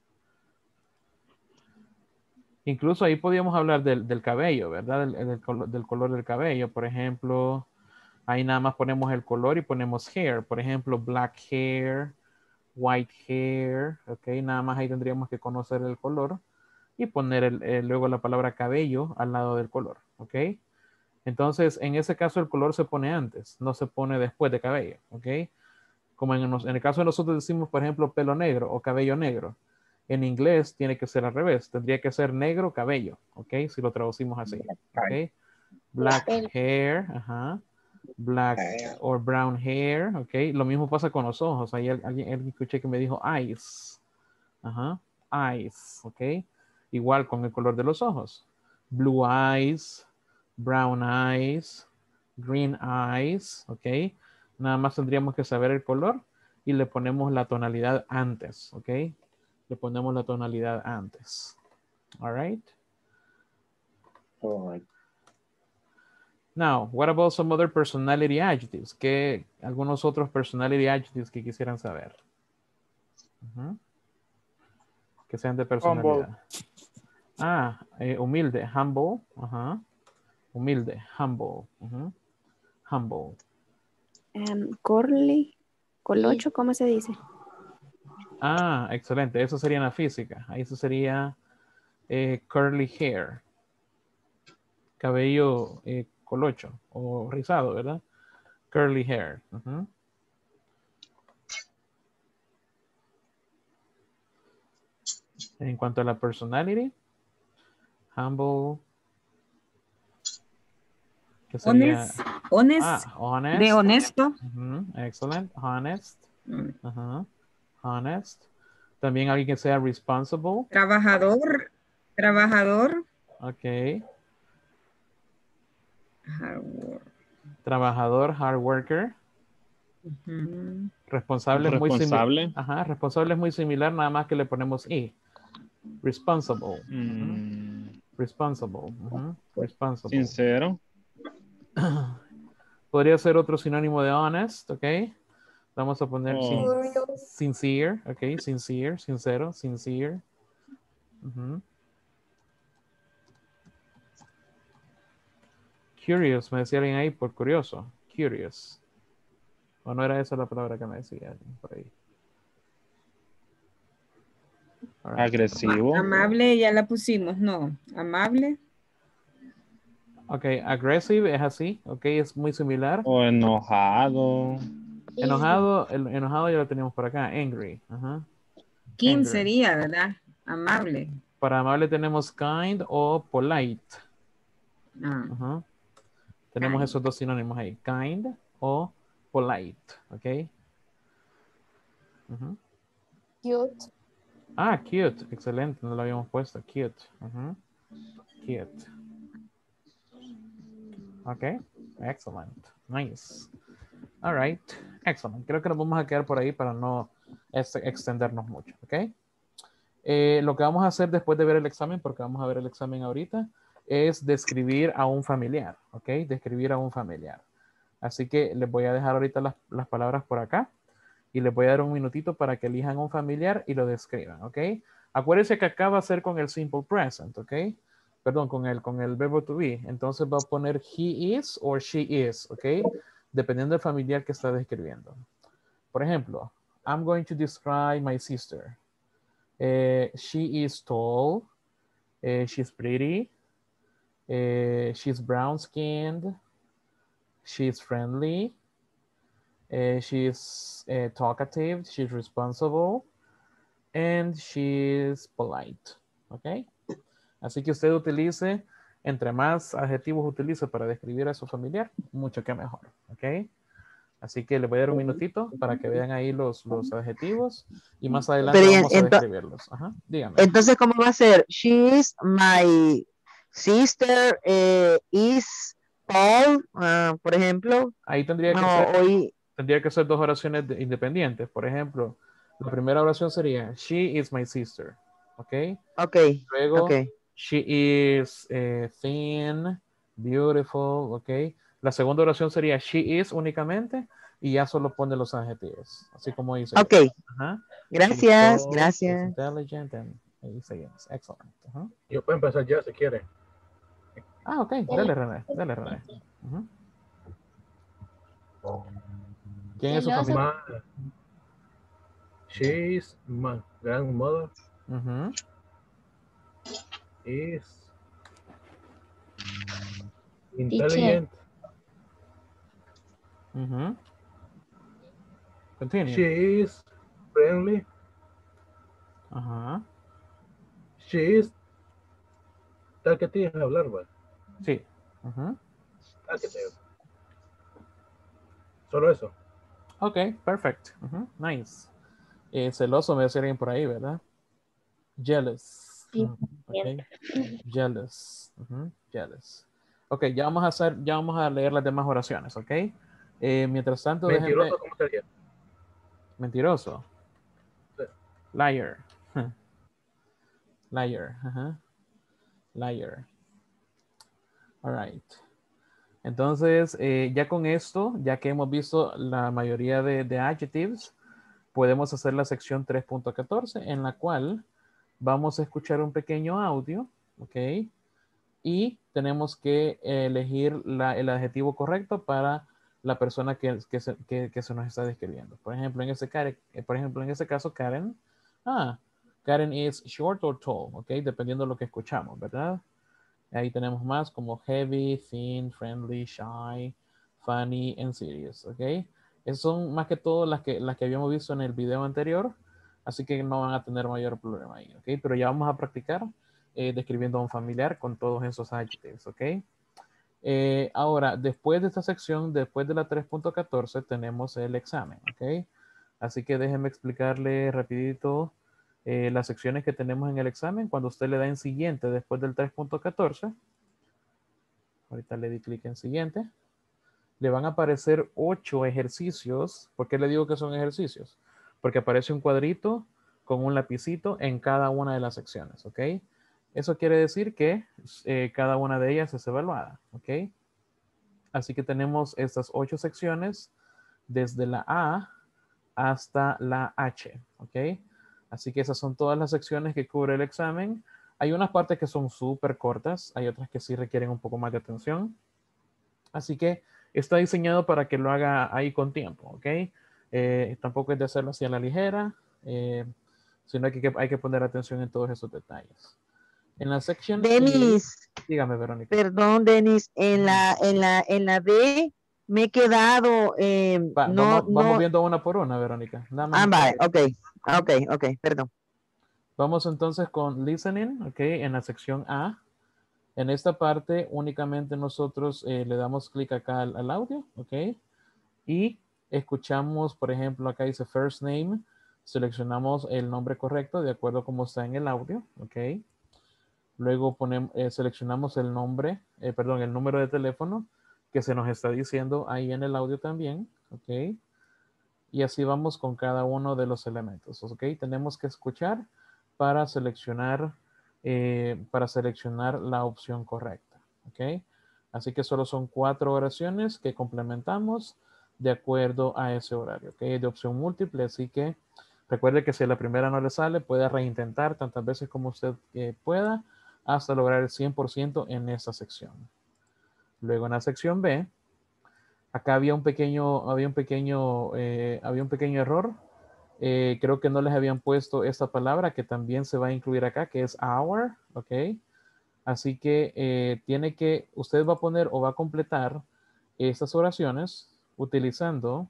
Incluso ahí podíamos hablar del, del cabello, ¿verdad? Del, del, color, del color del cabello. Por ejemplo, ahí nada más ponemos el color y ponemos hair. Por ejemplo, black hair, white hair, ¿ok? Nada más ahí tendríamos que conocer el color y poner el, el, luego la palabra cabello al lado del color, ¿ok? Entonces, en ese caso, el color se pone antes, no se pone después de cabello, ¿ok? Como en, nos- en el caso de nosotros decimos, por ejemplo, pelo negro o cabello negro. En inglés tiene que ser al revés. Tendría que ser negro cabello, ¿ok? Si lo traducimos así, ¿ok? Black hair, ajá. Black or brown hair, ¿ok? Lo mismo pasa con los ojos. Ahí al- alguien, alguien escuché que me dijo eyes, ajá. Eyes, ¿ok? Igual con el color de los ojos. Blue eyes, brown eyes, green eyes, ¿ok? Nada más tendríamos que saber el color y le ponemos la tonalidad antes, ¿ok? Le ponemos la tonalidad antes. All right. All right. Now, what about some other personality adjectives? ¿Qué algunos otros personality adjectives que quisieran saber? Ujú. Que sean de personalidad. Ah, eh, humilde, humble. Ajá. Humilde, humble. Ujú. Humble. Um, curly, colocho, ¿cómo se dice? Ah, excelente. Eso sería en la física. Ahí eso sería eh, curly hair. Cabello eh, colocho o rizado, ¿verdad? Curly hair. Ujú. En cuanto a la personality, humble. ¿Qué sería? Honest, honest, Ah, honest. de honesto. Ujú, excellent. Honest. Mm. Ajá. Honest. También alguien que sea responsible. Trabajador, trabajador. Ok. Hard work. Trabajador, hard worker. Ujú. Responsable es muy Responsable. similar. Ajá, responsable es muy similar, nada más que le ponemos i. Responsible. Mm, Ujú. Responsible. Ujú. Responsible. sincero. Podría ser otro sinónimo de honest, ¿ok? Vamos a poner sin- Oh. sincere, ¿ok? Sincere, sincero, sincere. Ujú. Curious, me decía alguien ahí por curioso. Curious. ¿O no era esa la palabra que me decía alguien por ahí? All right. Agresivo. Amable, ya la pusimos, no. Amable. Ok, aggressive es así, ok, es muy similar. O enojado. Enojado, el enojado ya lo tenemos por acá, angry. Ajá. King Angry. sería, ¿verdad? Amable. Para amable tenemos kind o polite. Ah. Ajá. Tenemos Kind. esos dos sinónimos ahí, kind o polite, ok. Ujú. Cute. Ah, cute, excelente, no lo habíamos puesto, cute. Ujú. Cute. Ok, excellent, nice. All right, excellent. Creo que nos vamos a quedar por ahí para no ex- extendernos mucho, ok. Eh, lo que vamos a hacer después de ver el examen, porque vamos a ver el examen ahorita, es describir a un familiar, ok, describir a un familiar. Así que les voy a dejar ahorita las, las palabras por acá y les voy a dar un minutito para que elijan un familiar y lo describan, ok. Acuérdense que acá va a ser con el simple present, ok. Perdón, con el, con el verbo to be. Entonces va a poner he is or she is, ok. Dependiendo del familiar que está describiendo. Por ejemplo, I'm going to describe my sister. Uh, she is tall. Uh, she's pretty. Uh, she's brown skinned. She's friendly. Uh, she's uh, talkative. She's responsible. And she's polite. ¿Ok? Así que usted utilice, entre más adjetivos utilice para describir a su familiar, mucho que mejor. ¿Ok? Así que le voy a dar un minutito para que vean ahí los, los adjetivos y más adelante Pero, vamos a ento- describirlos. Ajá, dígame. Entonces, ¿cómo va a ser? She is my sister, eh, is Paul, ah, por ejemplo. Ahí tendría que No, ser, hoy, tendría que ser dos oraciones de- independientes. Por ejemplo, la primera oración sería, she is my sister. ¿Ok? ok, Luego, ok. she is eh, thin, beautiful. ¿Ok? La segunda oración sería, she is únicamente y ya solo pone los adjetivos. Así como dice. Ok. Ajá. Gracias, She's tall, gracias. she's intelligent, and ahí seguimos. Excellent. Ajá. Yo puedo empezar ya si quiere. Ah, ok. Dale, René. Dale, René. Ujú. ¿Quién es su Celoso. familia? Ma, she's my grandmother. Ujú. Is Intelligent. Mm-hmm. Continue. She is friendly. Ajá. She is talkative, hablar, ¿va? Sí. Ajá. Talkative. Solo eso. Ok, perfect. Ujú, nice. Eh, celoso me decía alguien por ahí, ¿verdad? Jealous. Sí, Ujú, ok. Jealous. Ujú, jealous. Ok, ya vamos a hacer, ya vamos a leer las demás oraciones, ¿ok? Eh, mientras tanto, Mentiroso, déjenme... ¿cómo sería? Mentiroso. Sí. Liar. Liar. Ajá. Liar. All right. Entonces, eh, ya con esto, ya que hemos visto la mayoría de, de adjectives, podemos hacer la sección tres punto catorce, en la cual vamos a escuchar un pequeño audio, ¿ok? Y tenemos que elegir la, el adjetivo correcto para la persona que, que, se, que, que se nos está describiendo. Por ejemplo, en ese, por ejemplo, en ese caso, Karen. Ah, Karen is short or tall, ¿ok? Dependiendo de lo que escuchamos, ¿verdad? Ahí tenemos más como heavy, thin, friendly, shy, funny, and serious, ¿ok? Esas son más que todo las que, las que habíamos visto en el video anterior, así que no van a tener mayor problema ahí, ¿ok? Pero ya vamos a practicar eh, describiendo a un familiar con todos esos adjectives, ¿ok? Eh, ahora, después de esta sección, después de la tres punto catorce, tenemos el examen, ¿ok? Así que déjenme explicarle rapidito eh, las secciones que tenemos en el examen. Cuando usted le da en siguiente después del tres punto catorce, ahorita le di clic en siguiente, le van a aparecer ocho ejercicios. ¿Por qué le digo que son ejercicios? Porque aparece un cuadrito con un lapicito en cada una de las secciones, ¿ok? Eso quiere decir que eh, cada una de ellas es evaluada, ¿ok? Así que tenemos estas ocho secciones desde la A hasta la H, ¿ok? Así que esas son todas las secciones que cubre el examen. Hay unas partes que son súper cortas, hay otras que sí requieren un poco más de atención. Así que está diseñado para que lo haga ahí con tiempo, ¿ok? Eh, tampoco es de hacerlo así a la ligera, eh, sino que hay que poner atención en todos esos detalles. En la sección... Denis. Dígame, Verónica. Perdón, Denis. En la, en la, en la B me he quedado... Eh, Va, no, vamos, no... vamos viendo una por una, Verónica. Nada más Ah, vale, ok. Ok, ok, perdón. Vamos entonces con listening, ok, en la sección A. En esta parte únicamente nosotros eh, le damos clic acá al, al audio, ok, y escuchamos, por ejemplo, acá dice first name, seleccionamos el nombre correcto de acuerdo a cómo está en el audio, ok. Luego ponemos, eh, seleccionamos el nombre, eh, perdón, el número de teléfono que se nos está diciendo ahí en el audio también, ok. Y así vamos con cada uno de los elementos, ok. Tenemos que escuchar para seleccionar, eh, para seleccionar la opción correcta, ok. Así que solo son cuatro oraciones que complementamos de acuerdo a ese horario, ok. De opción múltiple, así que recuerde que si a la primera no le sale, puede reintentar tantas veces como usted eh, pueda hasta lograr el cien por ciento en esa sección. Luego en la sección B, acá había un pequeño, había un pequeño, eh, había un pequeño error. Eh, creo que no les habían puesto esta palabra que también se va a incluir acá, que es hour, ¿ok? Así que eh, tiene que, usted va a poner o va a completar estas oraciones utilizando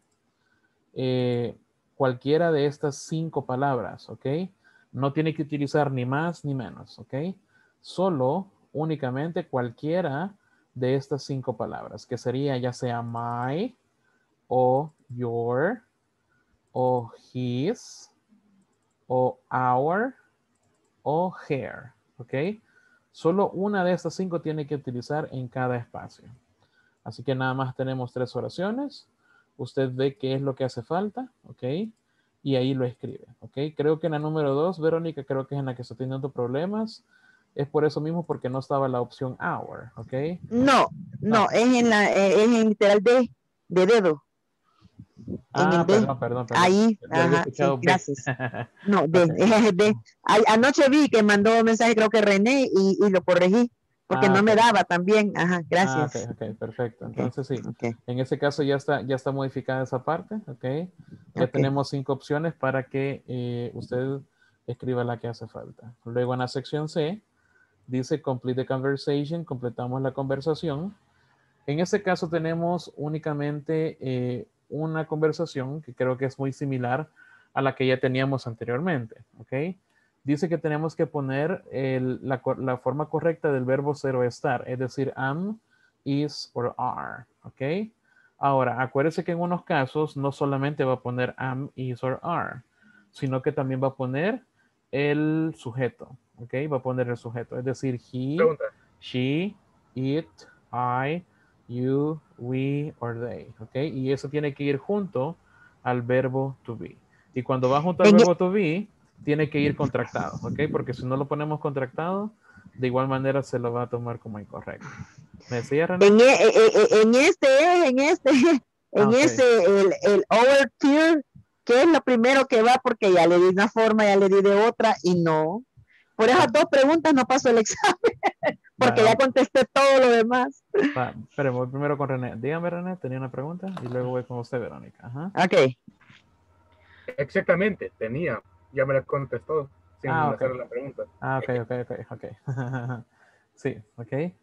eh, cualquiera de estas cinco palabras, ¿ok? No tiene que utilizar ni más ni menos, ¿ok? Solo, únicamente cualquiera de estas cinco palabras, que sería ya sea my, o your, o his, o our, o her, ¿ok? Solo una de estas cinco tiene que utilizar en cada espacio. Así que nada más tenemos tres oraciones. Usted ve qué es lo que hace falta, ¿ok? Y ahí lo escribe, ¿ok? Creo que en la número dos, Verónica, creo que es en la que está teniendo problemas. Es por eso mismo porque no estaba la opción hour, ¿ok? No, no, es en la, eh, es en literal D, de dedo. Ah, en el D. perdón, perdón, perdón. Ahí, Yo había ajá, sí, escuchado B. gracias. No, D, Ok. es D. Ay, anoche vi que mandó un mensaje, creo que René, y, y lo corregí, porque Ah, no me ok. daba también. Ajá, Ah, gracias. ok, ok, perfecto. Ok, Entonces sí, ok, en ese caso ya está, ya está modificada esa parte, ok. Ya ok. tenemos cinco opciones para que eh, usted escriba la que hace falta. Luego en la sección C, dice complete the conversation, completamos la conversación. En este caso tenemos únicamente eh, una conversación que creo que es muy similar a la que ya teníamos anteriormente, ¿ok? Dice que tenemos que poner el, la, la forma correcta del verbo ser o estar, es decir, am, is or are, ¿ok? Ahora, acuérdese que en unos casos no solamente va a poner am, is or are, sino que también va a poner el sujeto, ¿ok? Va a poner el sujeto, es decir, he, Pregunta. she, it, I, you, we, or they, ¿ok? Y eso tiene que ir junto al verbo to be. Y cuando va junto al En- verbo to be, tiene que ir contractado, ¿ok? Porque si no lo ponemos contractado, de igual manera se lo va a tomar como incorrecto. ¿Me decía, René? En, e- e- e- en este, en este, en Ah, ok. este, el, el overture, que es lo primero que va, porque ya le di una forma, ya le di de otra, y no. Por esas dos preguntas no pasó el examen, porque Va, ya contesté todo lo demás. va, espere, voy primero con René. Dígame, René, tenía una pregunta y luego voy con usted, Verónica. Ajá. Ok. Exactamente, tenía. Ya me la contestó sin Ah, ok. hacer la pregunta. Ah, ok, ok, ok, ok. Sí, ok.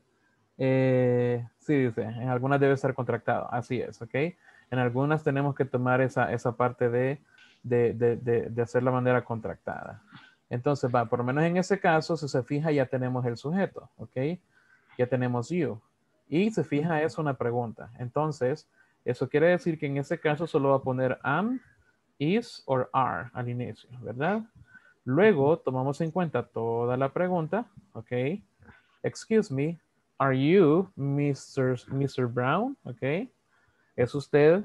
Eh, sí, dice, en algunas debe ser contractado, así es, ok. En algunas tenemos que tomar esa, esa parte de, de, de, de, de hacer la manera contractada. Entonces, va, por lo menos en ese caso, si se fija, ya tenemos el sujeto, ok. Ya tenemos you. Y se fija, es una pregunta. Entonces, eso quiere decir que en ese caso solo va a poner am, is or are al inicio, ¿verdad? Luego tomamos en cuenta toda la pregunta, ok. Excuse me, are you mister mister Brown? Ok. ¿Es usted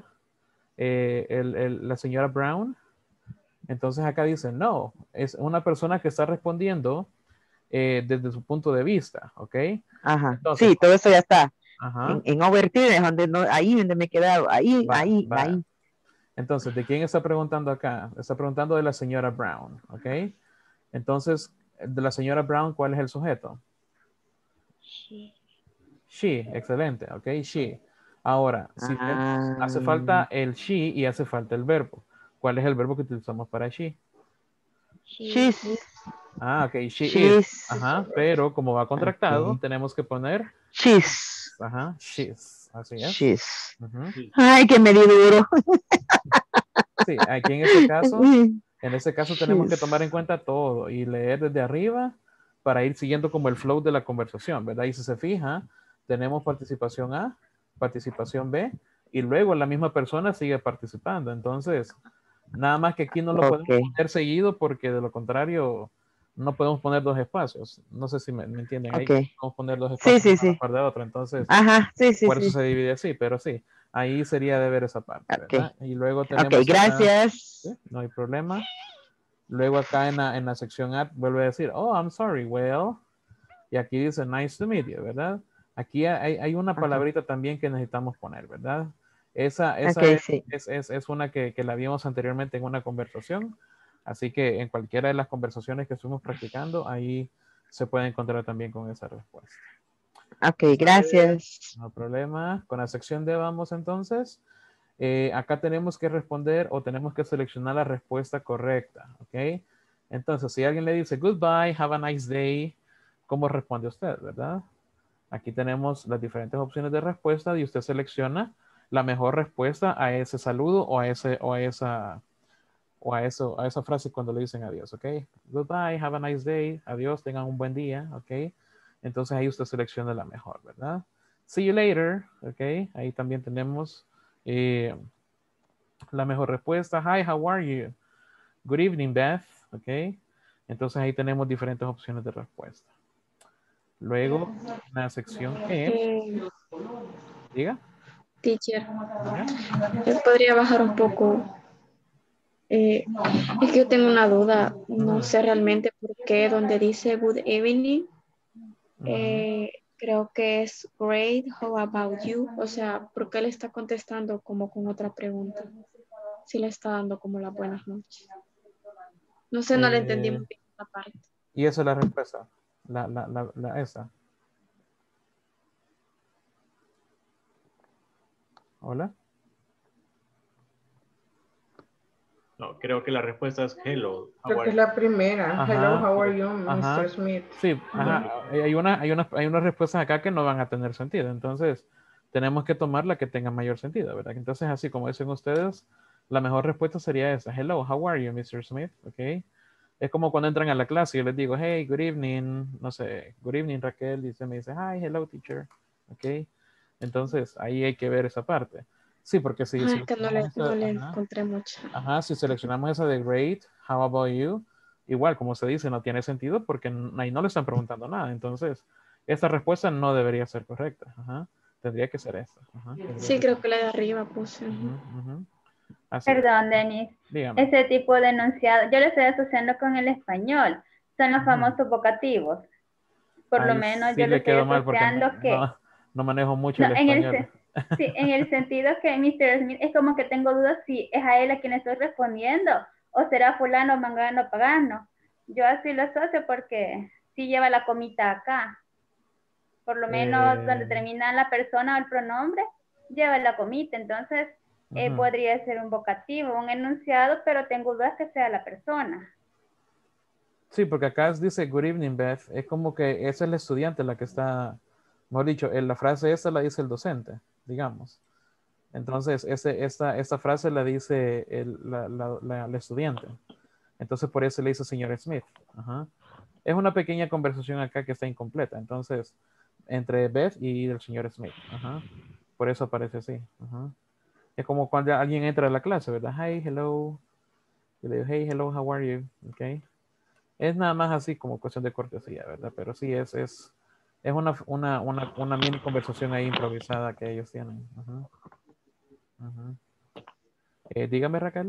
eh, el, el, la señora Brown? Entonces acá dice, no, es una persona que está respondiendo eh, desde su punto de vista, ¿ok? Ajá. Entonces, Sí, todo eso ya está. ajá. En, en overture es donde no, ahí donde me he quedado, ahí, Va, ahí, va. ahí. Entonces, ¿de quién está preguntando acá? Está preguntando de la señora Brown, ¿ok? Entonces, de la señora Brown, ¿cuál es el sujeto? She. She, excelente, ok, she. Ahora, si Ah. hace falta el she y hace falta el verbo. ¿Cuál es el verbo que utilizamos para she? She's. Ah, ok, she She's. is. Ajá, pero como va contractado, Ok. tenemos que poner She's. ajá, she's. Así es. She's. Ujú. Ay, que me di duro. Sí, aquí en este caso, en ese caso tenemos que She's. tomar en cuenta todo y leer desde arriba para ir siguiendo como el flow de la conversación, ¿verdad? Y si se fija, tenemos participación A, participación B, y luego la misma persona sigue participando. Entonces, nada más que aquí no lo Ok. podemos poner seguido porque de lo contrario no podemos poner dos espacios. No sé si me, me entienden. Ahí Ok. podemos poner dos Sí, espacios sí, uno a sí. la par de otro. Entonces, Ajá, sí, sí, por eso sí. se divide así, pero sí, ahí sería de ver esa parte, Ok. ¿verdad? Y luego tenemos Ok, acá- gracias. ¿sí? No hay problema. Luego acá en la, en la sección app vuelve a decir, oh, I'm sorry, well. Y aquí dice, nice to meet you, ¿verdad? Aquí hay, hay una Ajá. palabrita también que necesitamos poner, ¿verdad? Esa, esa Ok, es, sí. es, es, es una que, que la vimos anteriormente en una conversación. Así que en cualquiera de las conversaciones que estuvimos practicando, ahí se puede encontrar también con esa respuesta. Ok, gracias. No problema. Con la sección D vamos entonces. Eh, acá tenemos que responder o tenemos que seleccionar la respuesta correcta, ¿ok? Entonces, si alguien le dice goodbye, have a nice day, ¿cómo responde usted, verdad? Aquí tenemos las diferentes opciones de respuesta y usted selecciona la mejor respuesta a ese saludo o a ese o a esa o a eso a esa frase cuando le dicen adiós, ¿ok? Goodbye, have a nice day, adiós, tengan un buen día, ¿ok? Entonces ahí usted selecciona la mejor, ¿verdad? See you later, ¿ok? Ahí también tenemos eh, la mejor respuesta. Hi, how are you? Good evening, Beth, ¿ok? Entonces ahí tenemos diferentes opciones de respuesta. Luego, en la sección E, Eh, diga. teacher, Diga. ¿usted podría bajar un poco? Eh, es que yo tengo una duda, no sé realmente por qué donde dice good evening, eh, creo que es great, how about you? O sea, ¿por qué le está contestando como con otra pregunta? Si le está dando como las buenas noches. No sé, no le entendí Eh, muy bien esa parte. Y esa es la respuesta. La, la, la, la esa. Hola. No, creo que la respuesta es hello. how Creo are que es you? la primera. Ajá, Hello, how are you, ajá. mister Smith? Sí, ajá. Hay, una, hay, unas, hay unas respuestas acá que no van a tener sentido. Entonces, tenemos que tomar la que tenga mayor sentido, ¿verdad? Entonces, así como dicen ustedes, la mejor respuesta sería esa. Hello, how are you, mister Smith? ¿Ok? Es como cuando entran a la clase y yo les digo, hey, good evening, no sé, good evening, Raquel, y se me dice, hi, hello, teacher. ¿Ok? Entonces, ahí hay que ver esa parte. Sí, porque si Ay, que no le, seleccionamos no le esa, ajá, encontré mucho. ajá, si seleccionamos esa de great, how about you, igual, como se dice, no tiene sentido porque ahí no le están preguntando nada. Entonces, esta respuesta no debería ser correcta. Ajá. Tendría que ser esta. Ajá. Tendría Sí, que creo ser. que la de arriba puse. Ujú, ujú. Así es. Perdón, Denis. Dígame. Ese tipo de enunciado, yo lo estoy asociando con el español. Son los Ujú. famosos vocativos. Por lo Ahí menos sí yo lo le estoy quedó mal porque no, asociando que, no, no manejo mucho no, el en el, español. sen- sí, en el sentido que mister Smith es como que tengo dudas si es a él a quien estoy respondiendo o será fulano, mangano, pagano. Yo así lo asocio porque sí lleva la comita acá. Por lo menos donde Eh, termina la persona o el pronombre, lleva la comita. Entonces, eh, ujú. podría ser un vocativo, un enunciado, pero tengo dudas que sea la persona. Sí, porque acá dice good evening, Beth. Es como que es el estudiante la que está, mejor dicho, en la frase esa la dice el docente, digamos. Entonces, ese, esta, esta frase la dice el, la, la, la, el estudiante. Entonces, por eso le dice señor Smith. Ajá. Es una pequeña conversación acá que está incompleta. Entonces, entre Beth y el señor Smith. Ajá. Por eso aparece así. Ajá. Es como cuando alguien entra a la clase, ¿verdad? Hi, hello. Y le digo, hey, hello, how are you? Okay. Es nada más así como cuestión de cortesía, ¿verdad? Pero sí, es, es, es una, una, una, una mini conversación ahí improvisada que ellos tienen. Ajá. Ajá. Eh, dígame, Raquel.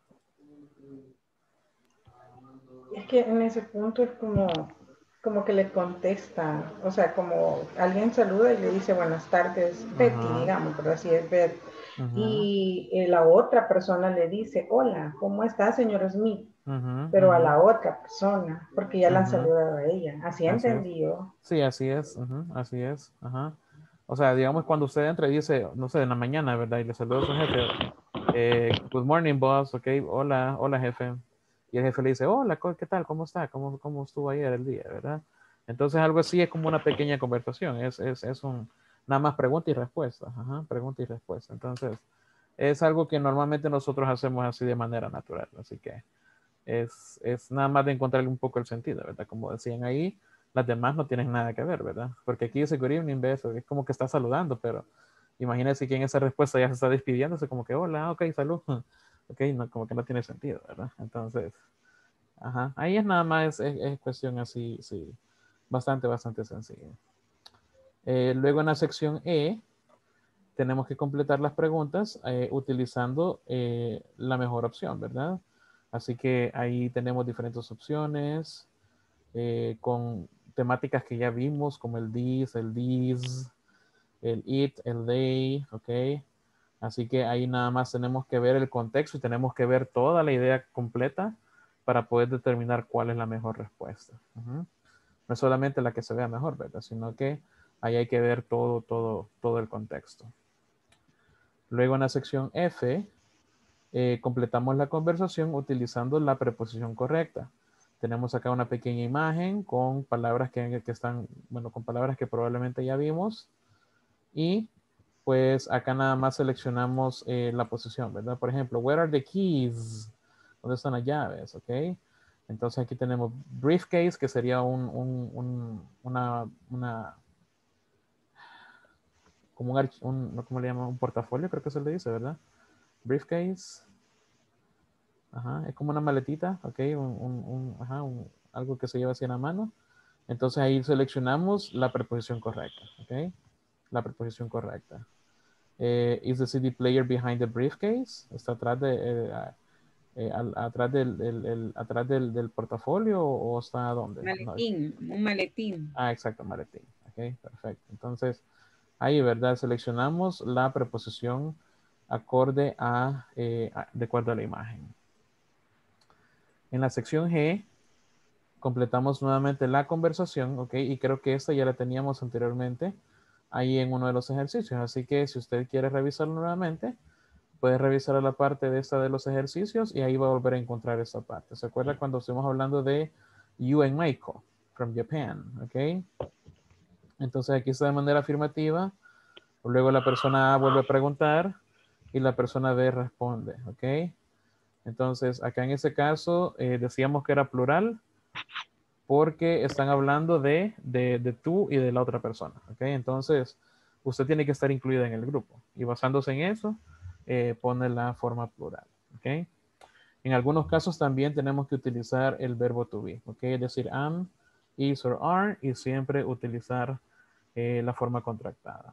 Es que en ese punto es como, como que le contesta, o sea, como alguien saluda y le dice buenas tardes, Betty, Ajá. digamos, pero así es Beth. Ajá. Y eh, la otra persona le dice, hola, ¿cómo está, señor Smith? Ajá. Pero a Ajá. la otra persona, porque ya la han Ajá. saludado a ella. Así Así es. entendí yo. Sí, así es. Ajá. Así es. Ajá. O sea, digamos cuando usted entra y dice, no sé, en la mañana, ¿verdad? Y le saluda a su jefe. Eh, good morning, boss. Ok, hola, hola, jefe. Y el jefe le dice, hola, co- ¿qué tal? ¿Cómo está? ¿Cómo, cómo estuvo ayer el día? ¿Verdad? Entonces algo así es como una pequeña conversación. Es, es, es un, nada más pregunta y respuesta. Ajá, pregunta y respuesta. Entonces, es algo que normalmente nosotros hacemos así de manera natural. Así que es, es nada más de encontrarle un poco el sentido, ¿verdad? Como decían ahí, las demás no tienen nada que ver, ¿verdad? Porque aquí dice good evening, beso, es como que está saludando, pero imagínense que en esa respuesta ya se está despidiéndose como que hola, ok, salud. Ok, no, como que no tiene sentido, ¿verdad? Entonces, ajá, ahí es nada más, es, es cuestión así, sí, bastante, bastante sencilla. Eh, luego en la sección E, tenemos que completar las preguntas eh, utilizando eh, la mejor opción, ¿verdad? Así que ahí tenemos diferentes opciones eh, con temáticas que ya vimos, como el this, el these, el it, el they, ¿ok? Así que ahí nada más tenemos que ver el contexto y tenemos que ver toda la idea completa para poder determinar cuál es la mejor respuesta. Uh-huh. No es solamente la que se vea mejor, ¿verdad? Sino que ahí hay que ver todo, todo, todo el contexto. Luego en la sección F, eh, completamos la conversación utilizando la preposición correcta. Tenemos acá una pequeña imagen con palabras que, que están, bueno, con palabras que probablemente ya vimos. Y pues acá nada más seleccionamos eh, la posición, ¿verdad? Por ejemplo, where are the keys? ¿Dónde están las llaves? ¿Ok? Entonces aquí tenemos briefcase, que sería un, un, un, una, una, como un, un, ¿cómo le llaman? Un portafolio, creo que se le dice, ¿verdad? Briefcase. Ajá, es como una maletita, ¿ok? Un, un, un, ajá, un, algo que se lleva así en la mano. Entonces ahí seleccionamos la preposición correcta, ¿ok? La preposición correcta. Eh, is the C D player behind the briefcase? ¿Está atrás, de, eh, eh, al, atrás, del, el, el, atrás del, del portafolio o está dónde? Maletín, no. Un maletín. Ah, exacto, maletín. Ok, perfecto. Entonces, ahí, ¿verdad? Seleccionamos la preposición acorde a, eh, a, de acuerdo a la imagen. En la sección G, completamos nuevamente la conversación, ok, y creo que esta ya la teníamos anteriormente ahí en uno de los ejercicios, así que si usted quiere revisarlo nuevamente, puede revisar la parte de esta de los ejercicios y ahí va a volver a encontrar esta parte. ¿Se acuerda cuando estuvimos hablando de you and Michael from Japan? Ok. Entonces aquí está de manera afirmativa, Luego la persona A vuelve a preguntar y la persona B responde, ¿ok? Entonces, acá en ese caso eh, decíamos que era plural porque están hablando de, de, de tú y de la otra persona, ¿ok? Entonces, usted tiene que estar incluida en el grupo y basándose en eso, eh, pone la forma plural, ¿ok? En algunos casos también tenemos que utilizar el verbo to be, ¿ok? Es decir, am, is or are y siempre utilizar eh, la forma contractada.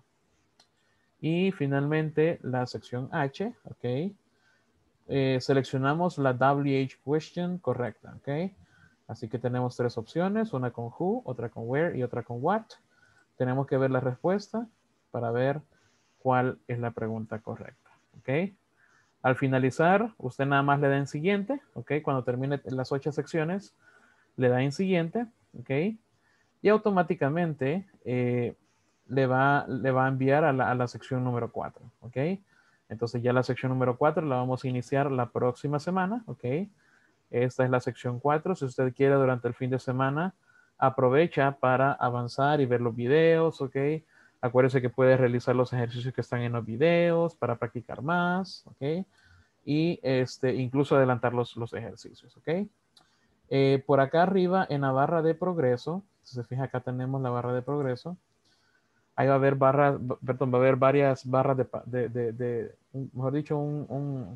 Y finalmente la sección H, ¿ok? Eh, seleccionamos la W H question correcta, ¿ok? Así que tenemos tres opciones, una con who, otra con where y otra con what. Tenemos que ver la respuesta para ver cuál es la pregunta correcta, ¿ok? Al finalizar, usted nada más le da en siguiente, ¿ok? Cuando termine las ocho secciones, le da en siguiente, ¿ok? Y automáticamente eh, le, va, le va a enviar a la, a la sección número cuatro, ¿ok? Entonces ya la sección número cuatro la vamos a iniciar la próxima semana, ¿ok? Esta es la sección cuatro. Si usted quiere durante el fin de semana, aprovecha para avanzar y ver los videos, ¿ok? Acuérdese que puede realizar los ejercicios que están en los videos para practicar más, ¿ok? Y este, incluso adelantar los, los ejercicios, ¿ok? Eh, por acá arriba en la barra de progreso, si se fija acá tenemos la barra de progreso. Ahí va a haber barras, perdón, va a haber varias barras de, de, de, de mejor dicho, un, un,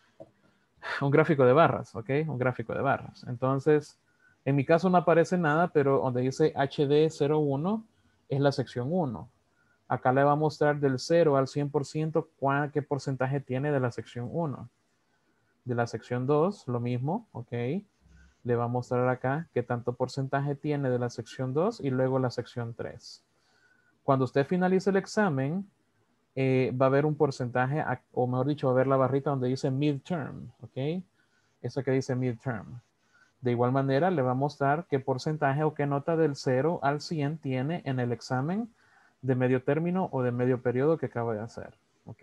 un gráfico de barras, ¿ok? Un gráfico de barras. Entonces, en mi caso no aparece nada, pero donde dice H D cero uno es la sección uno. Acá le va a mostrar del cero al cien por ciento cuál, qué porcentaje tiene de la sección uno. De la sección dos, lo mismo, ¿ok? Le va a mostrar acá qué tanto porcentaje tiene de la sección dos y luego la sección tres. Cuando usted finalice el examen, eh, va a haber un porcentaje, o mejor dicho, va a haber la barrita donde dice midterm, ¿ok? Eso que dice midterm. De igual manera, le va a mostrar qué porcentaje o qué nota del cero al cien tiene en el examen de medio término o de medio periodo que acaba de hacer, ¿ok?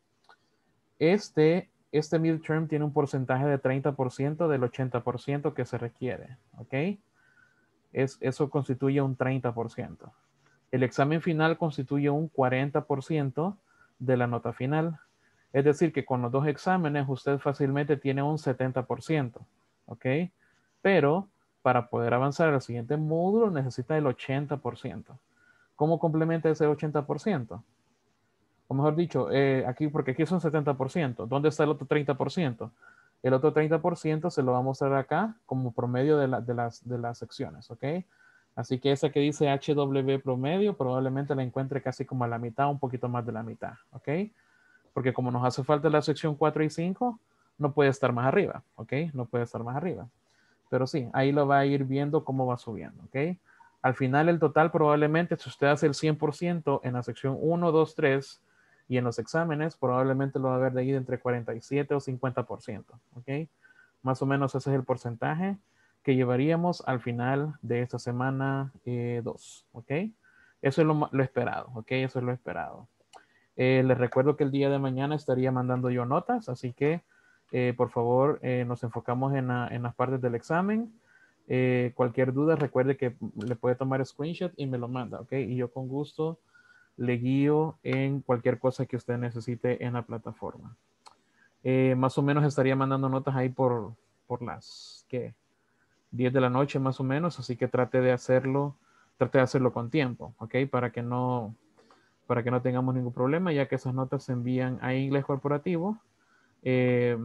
Este, este midterm tiene un porcentaje de treinta por ciento del ochenta por ciento que se requiere, ¿ok? Es, eso constituye un treinta por ciento. El examen final constituye un cuarenta por ciento de la nota final. Es decir, que con los dos exámenes usted fácilmente tiene un setenta por ciento, ¿ok? Pero para poder avanzar al siguiente módulo necesita el ochenta por ciento. ¿Cómo complementa ese ochenta por ciento? O mejor dicho, eh, aquí, porque aquí es un setenta por ciento. ¿Dónde está el otro treinta por ciento? El otro treinta por ciento se lo va a mostrar acá como promedio de, la, de, las, de las secciones, ¿ok? Así que esa que dice H W promedio probablemente la encuentre casi como a la mitad, un poquito más de la mitad, ¿ok? Porque como nos hace falta la sección cuatro y cinco, no puede estar más arriba, ¿ok? No puede estar más arriba. Pero sí, ahí lo va a ir viendo cómo va subiendo, ¿ok? Al final el total probablemente, si usted hace el cien por ciento en la sección uno, dos, tres y en los exámenes, probablemente lo va a ver de ahí de entre cuarenta y siete o cincuenta por ciento, ¿ok? Más o menos ese es el porcentaje que llevaríamos al final de esta semana dos, eh, ¿ok? Eso es lo, lo esperado, ¿ok? Eso es lo esperado. Eh, les recuerdo que el día de mañana estaría mandando yo notas, así que eh, por favor eh, nos enfocamos en, la, en las partes del examen. Eh, cualquier duda, recuerde que le puede tomar screenshot y me lo manda, ¿ok? Y yo con gusto le guío en cualquier cosa que usted necesite en la plataforma. Eh, más o menos estaría mandando notas ahí por, por las, ¿qué? diez de la noche más o menos, así que trate de hacerlo, trate de hacerlo con tiempo, ¿ok? Para que no, para que no tengamos ningún problema, ya que esas notas se envían a inglés corporativo eh,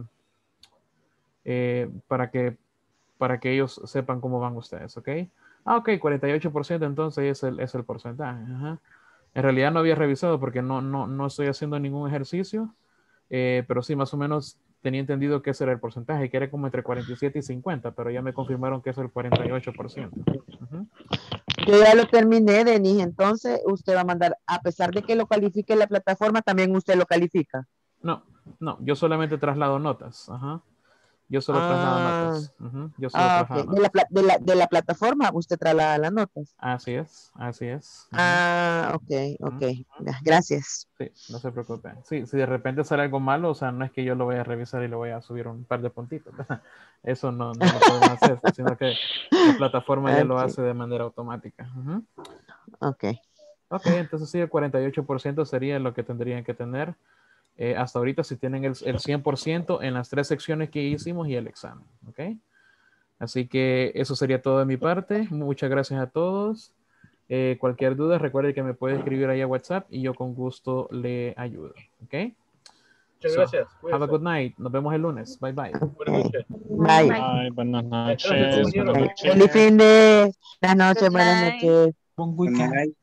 eh, para que para que ellos sepan cómo van ustedes, ¿ok? Ah, ok, cuarenta y ocho por ciento entonces es el, es el porcentaje. Ajá. En realidad no había revisado porque no, no, no estoy haciendo ningún ejercicio, eh, pero sí, más o menos tenía entendido que ese era el porcentaje, que era como entre cuarenta y siete y cincuenta, pero ya me confirmaron que es el cuarenta y ocho por ciento. Uh-huh. Yo ya lo terminé, Denis, entonces usted va a mandar, a pesar de que lo califique la plataforma, también usted lo califica. No, no, yo solamente traslado notas. Ajá. Yo solo ah, traslado notas. Uh-huh. Yo solo ah, traslado okay. notas. De, la, de, la, de la plataforma usted traslada las notas. Así es, así es. Uh-huh. Ah, ok, ok. Uh-huh. Gracias. Sí, no se preocupe. Sí, si de repente sale algo malo, o sea, no es que yo lo voy a revisar y le voy a subir un par de puntitos. Eso no, no lo podemos hacer, sino que la plataforma okay. ya lo hace de manera automática. Uh-huh. Ok. Ok, entonces sí, el cuarenta y ocho por ciento sería lo que tendrían que tener. Eh, hasta ahorita si tienen el, el cien por ciento en las tres secciones que hicimos y el examen. Ok. Así que eso sería todo de mi parte. Muchas gracias a todos. Eh, cualquier duda, recuerde que me puede escribir ahí a WhatsApp y yo con gusto le ayudo. Ok. Muchas So, gracias. have a Cuídense. good night. Nos vemos el lunes. Bye bye. Buenas noches. Bye. Bye, buenas noches. Gracias, compañero. Buenas noches. Feliz fin de. Buenas noches, Good buenas night. noches. Bon Good weekend. night.